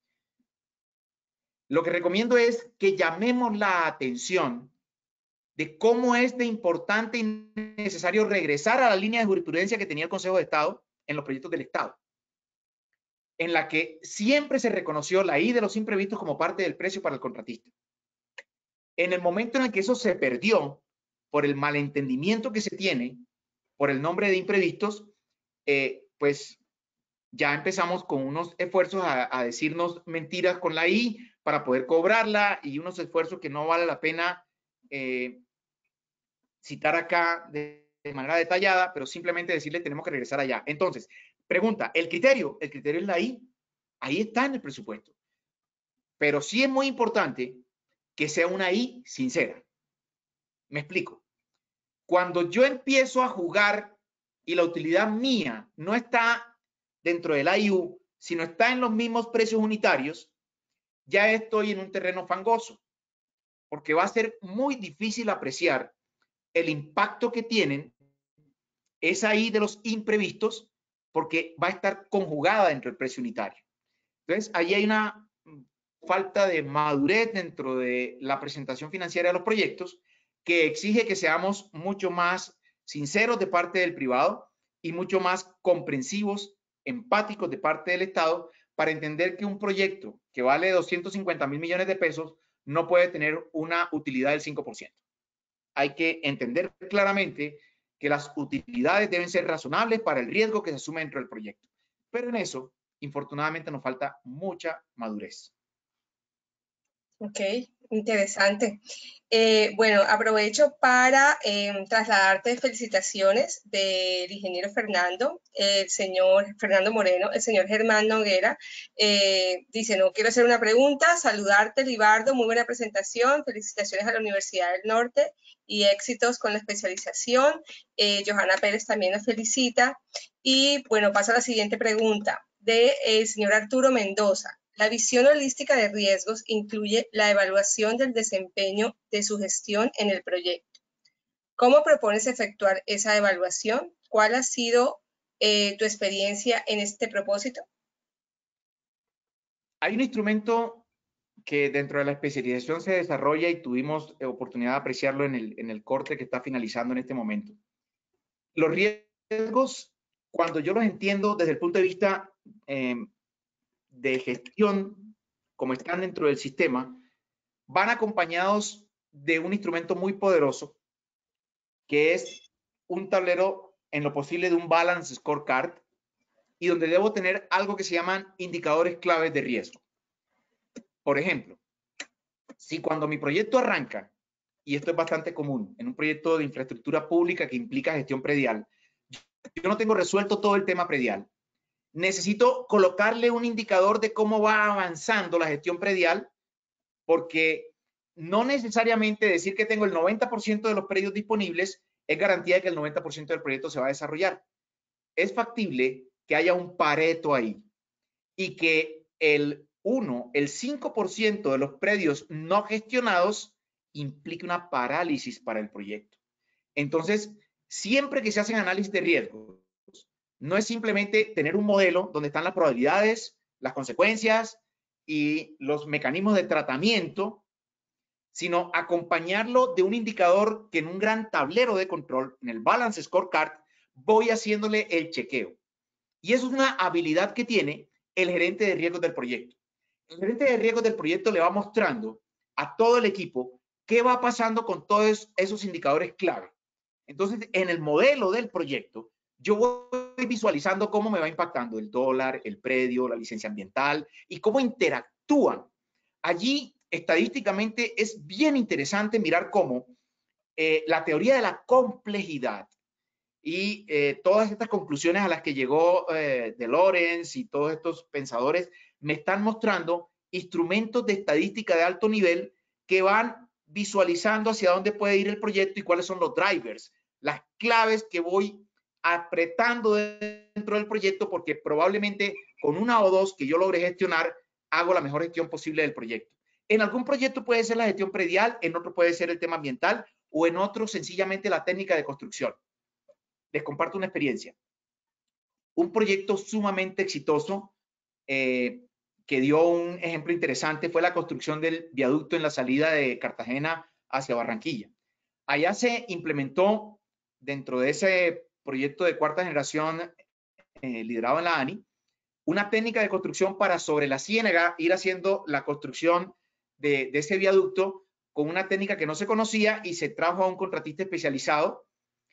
lo que recomiendo es que llamemos la atención de cómo es de importante y necesario regresar a la línea de jurisprudencia que tenía el Consejo de Estado en los proyectos del Estado, en la que siempre se reconoció la I de los imprevistos como parte del precio para el contratista. En el momento en el que eso se perdió por el malentendimiento que se tiene por el nombre de imprevistos, eh, pues ya empezamos con unos esfuerzos a, a decirnos mentiras con la I para poder cobrarla y unos esfuerzos que no vale la pena eh, citar acá de, de manera detallada, pero simplemente decirle tenemos que regresar allá. Entonces, pregunta, ¿el criterio? El criterio es la I. Ahí está en el presupuesto. Pero sí es muy importante que sea una I sincera. Me explico. Cuando yo empiezo a jugar y la utilidad mía no está dentro del I U, sino está en los mismos precios unitarios, ya estoy en un terreno fangoso, porque va a ser muy difícil apreciar el impacto que tienen esa I de los imprevistos, porque va a estar conjugada dentro del precio unitario. Entonces, ahí hay una falta de madurez dentro de la presentación financiera de los proyectos que exige que seamos mucho más sinceros de parte del privado y mucho más comprensivos, empáticos de parte del Estado para entender que un proyecto que vale doscientos cincuenta mil millones de pesos no puede tener una utilidad del cinco por ciento. Hay que entender claramente que las utilidades deben ser razonables para el riesgo que se asume dentro del proyecto. Pero en eso, infortunadamente, nos falta mucha madurez. Ok, interesante. Eh, bueno, aprovecho para eh, trasladarte felicitaciones del ingeniero Fernando, el señor Fernando Moreno, el señor Germán Noguera. Eh, dice, no, quiero hacer una pregunta, saludarte, Libardo, muy buena presentación, felicitaciones a la Universidad del Norte y éxitos con la especialización. Eh, Johanna Pérez también nos felicita. Y bueno, paso a la siguiente pregunta del de, señor Arturo Mendoza. La visión holística de riesgos incluye la evaluación del desempeño de su gestión en el proyecto. ¿Cómo propones efectuar esa evaluación? ¿Cuál ha sido eh, tu experiencia en este propósito? Hay un instrumento que dentro de la especialización se desarrolla y tuvimos oportunidad de apreciarlo en el, en el corte que está finalizando en este momento. Los riesgos, cuando yo los entiendo desde el punto de vista eh, de gestión, como están dentro del sistema, van acompañados de un instrumento muy poderoso, que es un tablero en lo posible de un balance scorecard, y donde debo tener algo que se llaman indicadores claves de riesgo. Por ejemplo, si cuando mi proyecto arranca, y esto es bastante común, en un proyecto de infraestructura pública que implica gestión predial, yo no tengo resuelto todo el tema predial. Necesito colocarle un indicador de cómo va avanzando la gestión predial, porque no necesariamente decir que tengo el noventa por ciento de los predios disponibles es garantía de que el noventa por ciento del proyecto se va a desarrollar. Es factible que haya un Pareto ahí y que el uno, el cinco por ciento de los predios no gestionados implique una parálisis para el proyecto. Entonces, siempre que se hacen análisis de riesgos, no es simplemente tener un modelo donde están las probabilidades, las consecuencias y los mecanismos de tratamiento, sino acompañarlo de un indicador que en un gran tablero de control, en el Balance Scorecard, voy haciéndole el chequeo. Y eso es una habilidad que tiene el gerente de riesgos del proyecto. El gerente de riesgos del proyecto le va mostrando a todo el equipo qué va pasando con todos esos indicadores clave. Entonces, en el modelo del proyecto, yo voy visualizando cómo me va impactando el dólar, el predio, la licencia ambiental y cómo interactúan. Allí, estadísticamente, es bien interesante mirar cómo eh, la teoría de la complejidad y eh, todas estas conclusiones a las que llegó eh, de Lorenz y todos estos pensadores me están mostrando instrumentos de estadística de alto nivel que van visualizando hacia dónde puede ir el proyecto y cuáles son los drivers, las claves que voy apretando dentro del proyecto, porque probablemente con una o dos que yo logre gestionar, hago la mejor gestión posible del proyecto. En algún proyecto puede ser la gestión predial, en otro puede ser el tema ambiental o en otro sencillamente la técnica de construcción. Les comparto una experiencia. Un proyecto sumamente exitoso eh, que dio un ejemplo interesante fue la construcción del viaducto en la salida de Cartagena hacia Barranquilla. Allá se implementó dentro de ese proyecto de cuarta generación eh, liderado en la ANI, una técnica de construcción para sobre la ciénaga ir haciendo la construcción de, de ese viaducto con una técnica que no se conocía y se trajo a un contratista especializado.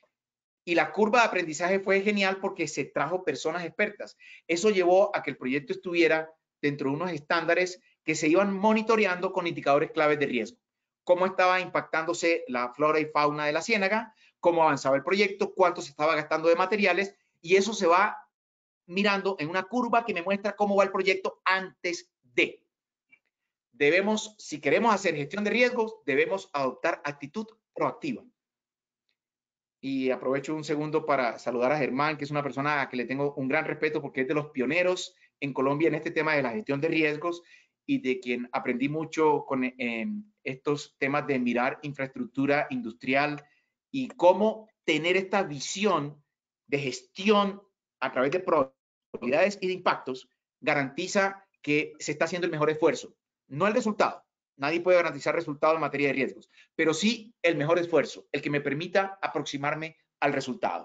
Y la curva de aprendizaje fue genial porque se trajo personas expertas. Eso llevó a que el proyecto estuviera dentro de unos estándares que se iban monitoreando con indicadores claves de riesgo. Cómo estaba impactándose la flora y fauna de la ciénaga, cómo avanzaba el proyecto, cuánto se estaba gastando de materiales, y eso se va mirando en una curva que me muestra cómo va el proyecto antes de. Debemos, si queremos hacer gestión de riesgos, debemos adoptar actitud proactiva. Y aprovecho un segundo para saludar a Germán, que es una persona a que le tengo un gran respeto porque es de los pioneros en Colombia en este tema de la gestión de riesgos y de quien aprendí mucho con eh, estos temas de mirar infraestructura industrial y cómo tener esta visión de gestión a través de probabilidades y de impactos garantiza que se está haciendo el mejor esfuerzo, no el resultado. Nadie puede garantizar resultados en materia de riesgos, pero sí el mejor esfuerzo, el que me permita aproximarme al resultado.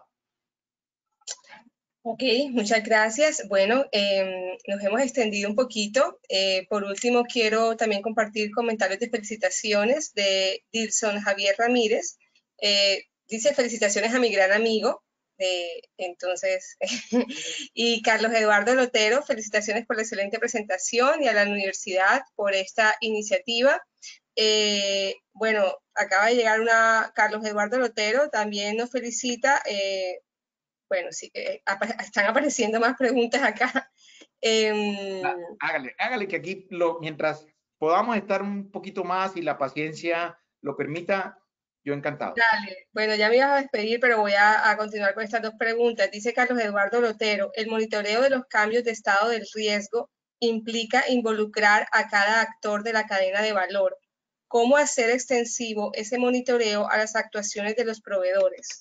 Ok, muchas gracias. Bueno, eh, nos hemos extendido un poquito. Eh, por último, quiero también compartir comentarios de felicitaciones de Dilson Javier Ramírez. Eh, dice felicitaciones a mi gran amigo. Eh, entonces, y Carlos Eduardo Lotero, felicitaciones por la excelente presentación y a la universidad por esta iniciativa. Eh, bueno, acaba de llegar una, Carlos Eduardo Lotero, también nos felicita. Eh, bueno, sí, eh, están apareciendo más preguntas acá. Eh, ah, hágale, hágale que aquí, lo, mientras podamos estar un poquito más y la paciencia lo permita, yo encantado. Dale, bueno, ya me ibas a despedir, pero voy a, a continuar con estas dos preguntas. Dice Carlos Eduardo Lotero, el monitoreo de los cambios de estado del riesgo implica involucrar a cada actor de la cadena de valor. ¿Cómo hacer extensivo ese monitoreo a las actuaciones de los proveedores?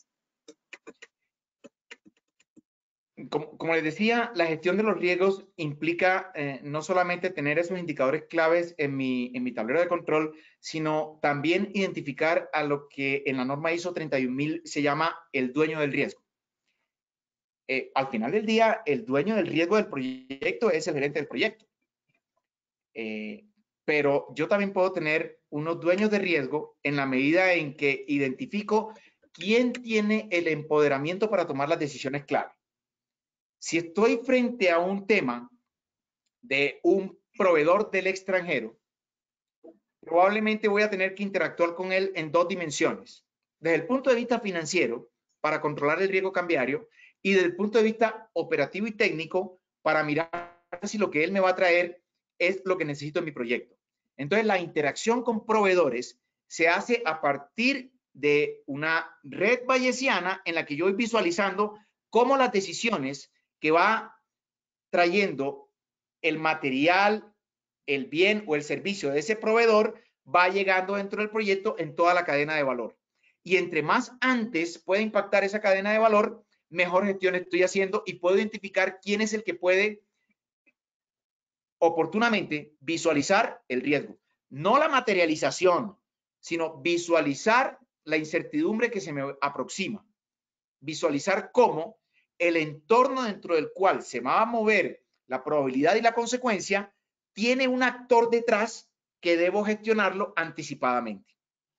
Como, como les decía, la gestión de los riesgos implica eh, no solamente tener esos indicadores claves en mi, en mi tablero de control, sino también identificar a lo que en la norma ISO treinta y un mil se llama el dueño del riesgo. Eh, al final del día, el dueño del riesgo del proyecto es el gerente del proyecto. Eh, pero yo también puedo tener unos dueños de riesgo en la medida en que identifico quién tiene el empoderamiento para tomar las decisiones clave. Si estoy frente a un tema de un proveedor del extranjero, probablemente voy a tener que interactuar con él en dos dimensiones. Desde el punto de vista financiero, para controlar el riesgo cambiario, y desde el punto de vista operativo y técnico, para mirar si lo que él me va a traer es lo que necesito en mi proyecto. Entonces, la interacción con proveedores se hace a partir de una red bayesiana en la que yo voy visualizando cómo las decisiones que va trayendo el material, el bien o el servicio de ese proveedor va llegando dentro del proyecto en toda la cadena de valor. Y entre más antes puede impactar esa cadena de valor, mejor gestión estoy haciendo y puedo identificar quién es el que puede oportunamente visualizar el riesgo. No la materialización, sino visualizar la incertidumbre que se me aproxima. Visualizar cómo el entorno dentro del cual se va a mover la probabilidad y la consecuencia tiene un actor detrás que debo gestionarlo anticipadamente.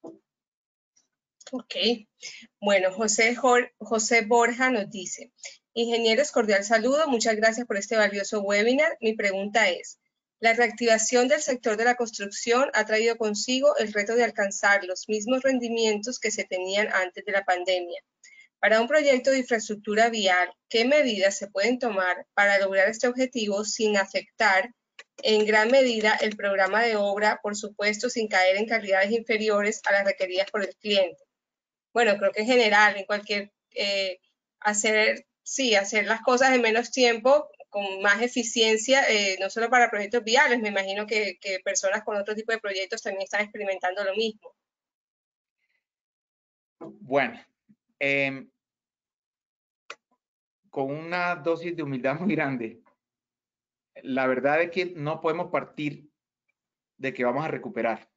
Ok. Bueno, José, Jor, José Borja nos dice, ingenieros, cordial saludo, muchas gracias por este valioso webinar. Mi pregunta es, la reactivación del sector de la construcción ha traído consigo el reto de alcanzar los mismos rendimientos que se tenían antes de la pandemia. Para un proyecto de infraestructura vial, ¿qué medidas se pueden tomar para lograr este objetivo sin afectar en gran medida el programa de obra, por supuesto, sin caer en calidades inferiores a las requeridas por el cliente? Bueno, creo que en general, en cualquier, eh, hacer, sí, hacer las cosas en menos tiempo, con más eficiencia, eh, no solo para proyectos viales, me imagino que, que personas con otro tipo de proyectos también están experimentando lo mismo. Bueno, eh, con una dosis de humildad muy grande, la verdad es que no podemos partir de que vamos a recuperar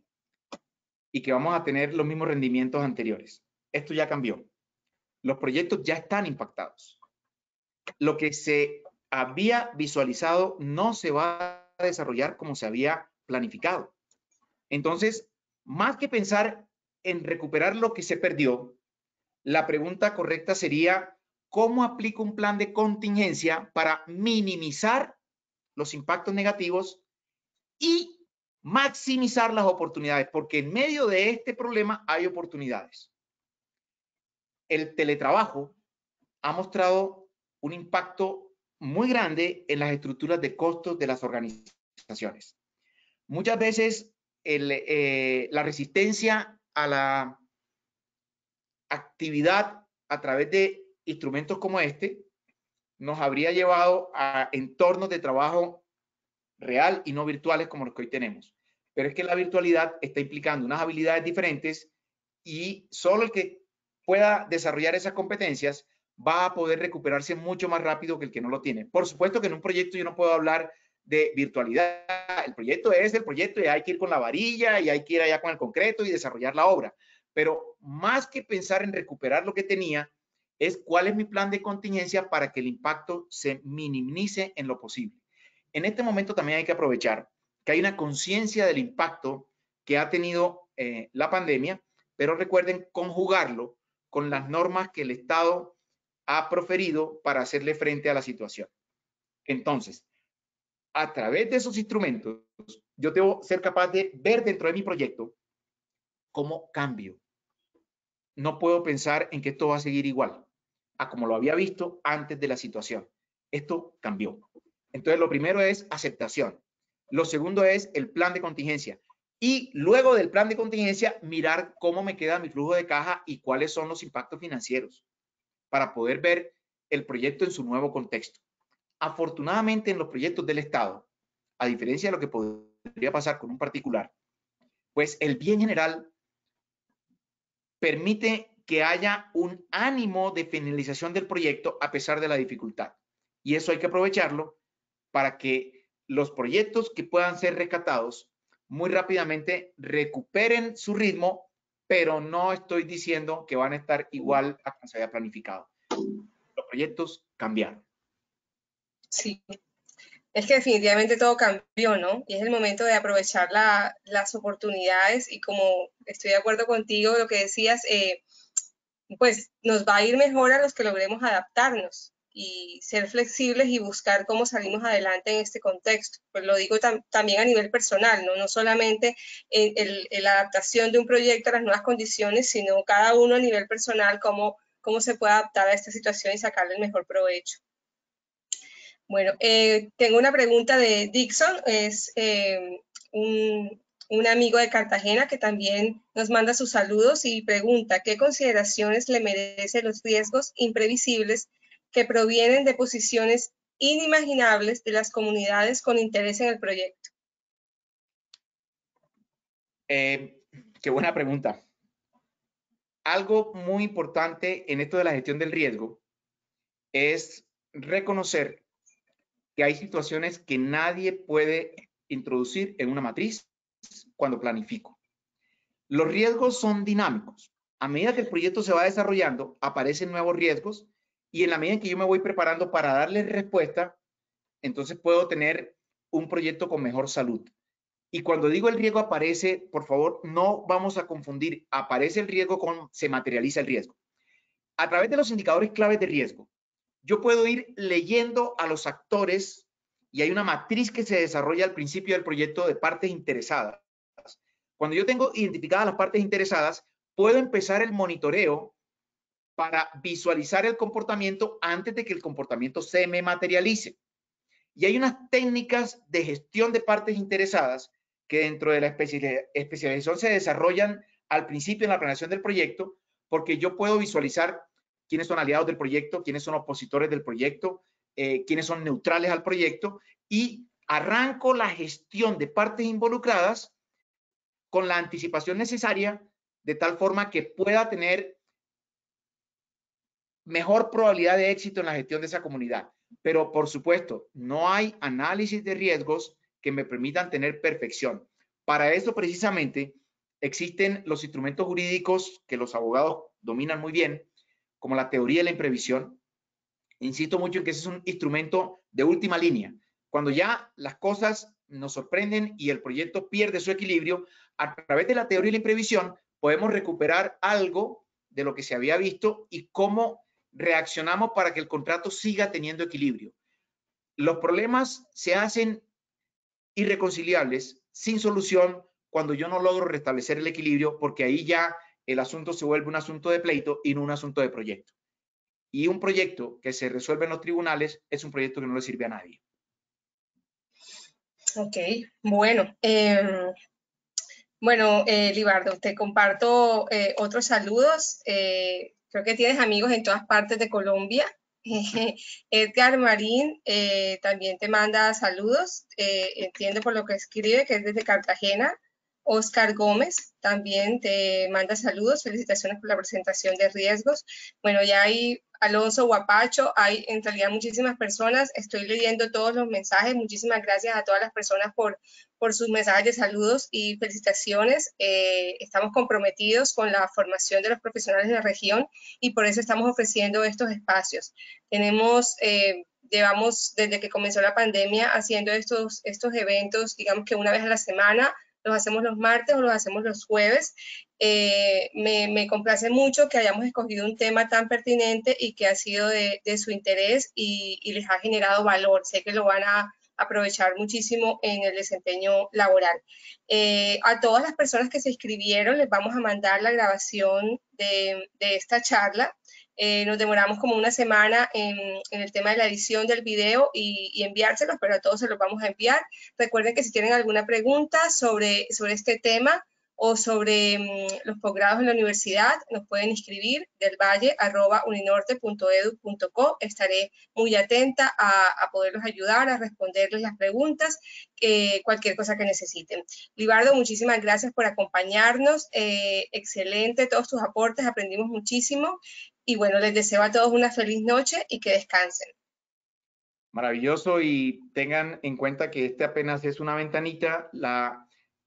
y que vamos a tener los mismos rendimientos anteriores. Esto ya cambió. Los proyectos ya están impactados. Lo que se había visualizado no se va a desarrollar como se había planificado. Entonces, más que pensar en recuperar lo que se perdió, la pregunta correcta sería, ¿cómo aplico un plan de contingencia para minimizar los impactos negativos y maximizar las oportunidades? Porque en medio de este problema hay oportunidades. El teletrabajo ha mostrado un impacto muy grande en las estructuras de costos de las organizaciones. Muchas veces el, eh, la resistencia a la actividad a través de instrumentos como este nos habría llevado a entornos de trabajo real y no virtuales como los que hoy tenemos. Pero es que la virtualidad está implicando unas habilidades diferentes y solo el que pueda desarrollar esas competencias va a poder recuperarse mucho más rápido que el que no lo tiene. Por supuesto que en un proyecto yo no puedo hablar de virtualidad. El proyecto es el proyecto y hay que ir con la varilla y hay que ir allá con el concreto y desarrollar la obra. Pero más que pensar en recuperar lo que tenía, es cuál es mi plan de contingencia para que el impacto se minimice en lo posible. En este momento también hay que aprovechar que hay una conciencia del impacto que ha tenido eh, la pandemia, pero recuerden conjugarlo con las normas que el Estado ha proferido para hacerle frente a la situación. Entonces, a través de esos instrumentos, yo debo ser capaz de ver dentro de mi proyecto cómo cambio. No puedo pensar en que esto va a seguir igual a como lo había visto antes de la situación. Esto cambió. Entonces, lo primero es aceptación. Lo segundo es el plan de contingencia. Y luego del plan de contingencia, mirar cómo me queda mi flujo de caja y cuáles son los impactos financieros para poder ver el proyecto en su nuevo contexto. Afortunadamente, en los proyectos del Estado, a diferencia de lo que podría pasar con un particular, pues el bien general permite que haya un ánimo de finalización del proyecto a pesar de la dificultad. Y eso hay que aprovecharlo para que los proyectos que puedan ser rescatados muy rápidamente recuperen su ritmo, pero no estoy diciendo que van a estar igual a como se había planificado. Los proyectos cambiaron. Sí, es que definitivamente todo cambió, ¿no? Y es el momento de aprovechar la, las oportunidades y como estoy de acuerdo contigo, lo que decías, eh, pues nos va a ir mejor a los que logremos adaptarnos y ser flexibles y buscar cómo salimos adelante en este contexto. Pues lo digo tam también a nivel personal, ¿no? No solamente en, el, en la adaptación de un proyecto a las nuevas condiciones, sino cada uno a nivel personal, cómo, cómo se puede adaptar a esta situación y sacarle el mejor provecho. Bueno, eh, tengo una pregunta de Dixon, es, eh, un, un amigo de Cartagena que también nos manda sus saludos y pregunta, ¿qué consideraciones le merecen los riesgos imprevisibles que provienen de posiciones inimaginables de las comunidades con interés en el proyecto? Eh, qué buena pregunta. Algo muy importante en esto de la gestión del riesgo es reconocer que hay situaciones que nadie puede introducir en una matriz cuando planifico. Los riesgos son dinámicos. A medida que el proyecto se va desarrollando, aparecen nuevos riesgos y en la medida en que yo me voy preparando para darles respuesta, entonces puedo tener un proyecto con mejor salud. Y cuando digo el riesgo aparece, por favor, no vamos a confundir aparece el riesgo con se materializa el riesgo. A través de los indicadores claves de riesgo, yo puedo ir leyendo a los actores y hay una matriz que se desarrolla al principio del proyecto de partes interesadas. Cuando yo tengo identificadas las partes interesadas, puedo empezar el monitoreo para visualizar el comportamiento antes de que el comportamiento se me materialice. Y hay unas técnicas de gestión de partes interesadas que dentro de la especialización se desarrollan al principio en la planeación del proyecto, porque yo puedo visualizar quiénes son aliados del proyecto, quiénes son opositores del proyecto, eh, quiénes son neutrales al proyecto, y arranco la gestión de partes involucradas con la anticipación necesaria de tal forma que pueda tener mejor probabilidad de éxito en la gestión de esa comunidad. Pero, por supuesto, no hay análisis de riesgos que me permitan tener perfección. Para eso, precisamente, existen los instrumentos jurídicos que los abogados dominan muy bien, como la teoría de la imprevisión. Insisto mucho en que ese es un instrumento de última línea. Cuando ya las cosas nos sorprenden y el proyecto pierde su equilibrio, a través de la teoría de la imprevisión podemos recuperar algo de lo que se había visto y cómo reaccionamos para que el contrato siga teniendo equilibrio. Los problemas se hacen irreconciliables, sin solución, cuando yo no logro restablecer el equilibrio, porque ahí ya el asunto se vuelve un asunto de pleito y no un asunto de proyecto. Y un proyecto que se resuelve en los tribunales es un proyecto que no le sirve a nadie. Ok, bueno. Eh, bueno, eh, Libardo, te comparto eh, otros saludos. Eh, creo que tienes amigos en todas partes de Colombia. Edgar Marín eh, también te manda saludos. Eh, entiendo por lo que escribe que es desde Cartagena. Oscar Gómez también te manda saludos, felicitaciones por la presentación de riesgos. Bueno, ya hay Alonso Guapacho, hay en realidad muchísimas personas, estoy leyendo todos los mensajes, muchísimas gracias a todas las personas por, por sus mensajes de saludos y felicitaciones. Eh, estamos comprometidos con la formación de los profesionales de la región y por eso estamos ofreciendo estos espacios. Tenemos... Eh, Llevamos desde que comenzó la pandemia haciendo estos, estos eventos, digamos que una vez a la semana, los hacemos los martes o los hacemos los jueves. Eh, me, me complace mucho que hayamos escogido un tema tan pertinente y que ha sido de, de su interés y, y les ha generado valor. Sé que lo van a aprovechar muchísimo en el desempeño laboral. Eh, a todas las personas que se inscribieron les vamos a mandar la grabación de, de esta charla. Eh, nos demoramos como una semana en, en, el tema de la edición del video y, y enviárselos, pero a todos se los vamos a enviar. Recuerden que si tienen alguna pregunta sobre, sobre este tema o sobre um, los posgrados en la universidad, nos pueden escribir del valle arroba uninorte punto edu punto co. Estaré muy atenta a, a poderlos ayudar, a responderles las preguntas, eh, cualquier cosa que necesiten. Libardo, muchísimas gracias por acompañarnos. Eh, excelente todos tus aportes, aprendimos muchísimo. Y bueno, les deseo a todos una feliz noche y que descansen. Maravilloso, y tengan en cuenta que este apenas es una ventanita. La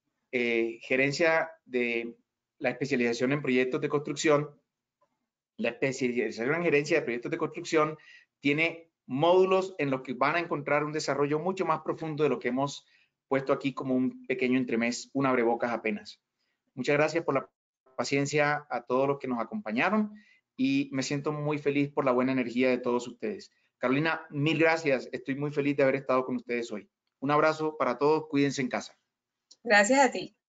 eh, gerencia de la especialización en proyectos de construcción, la especialización en gerencia de proyectos de construcción tiene módulos en los que van a encontrar un desarrollo mucho más profundo de lo que hemos puesto aquí como un pequeño entremés, un abrebocas apenas. Muchas gracias por la paciencia a todos los que nos acompañaron y me siento muy feliz por la buena energía de todos ustedes. Carolina, mil gracias. Estoy muy feliz de haber estado con ustedes hoy. Un abrazo para todos. Cuídense en casa. Gracias a ti.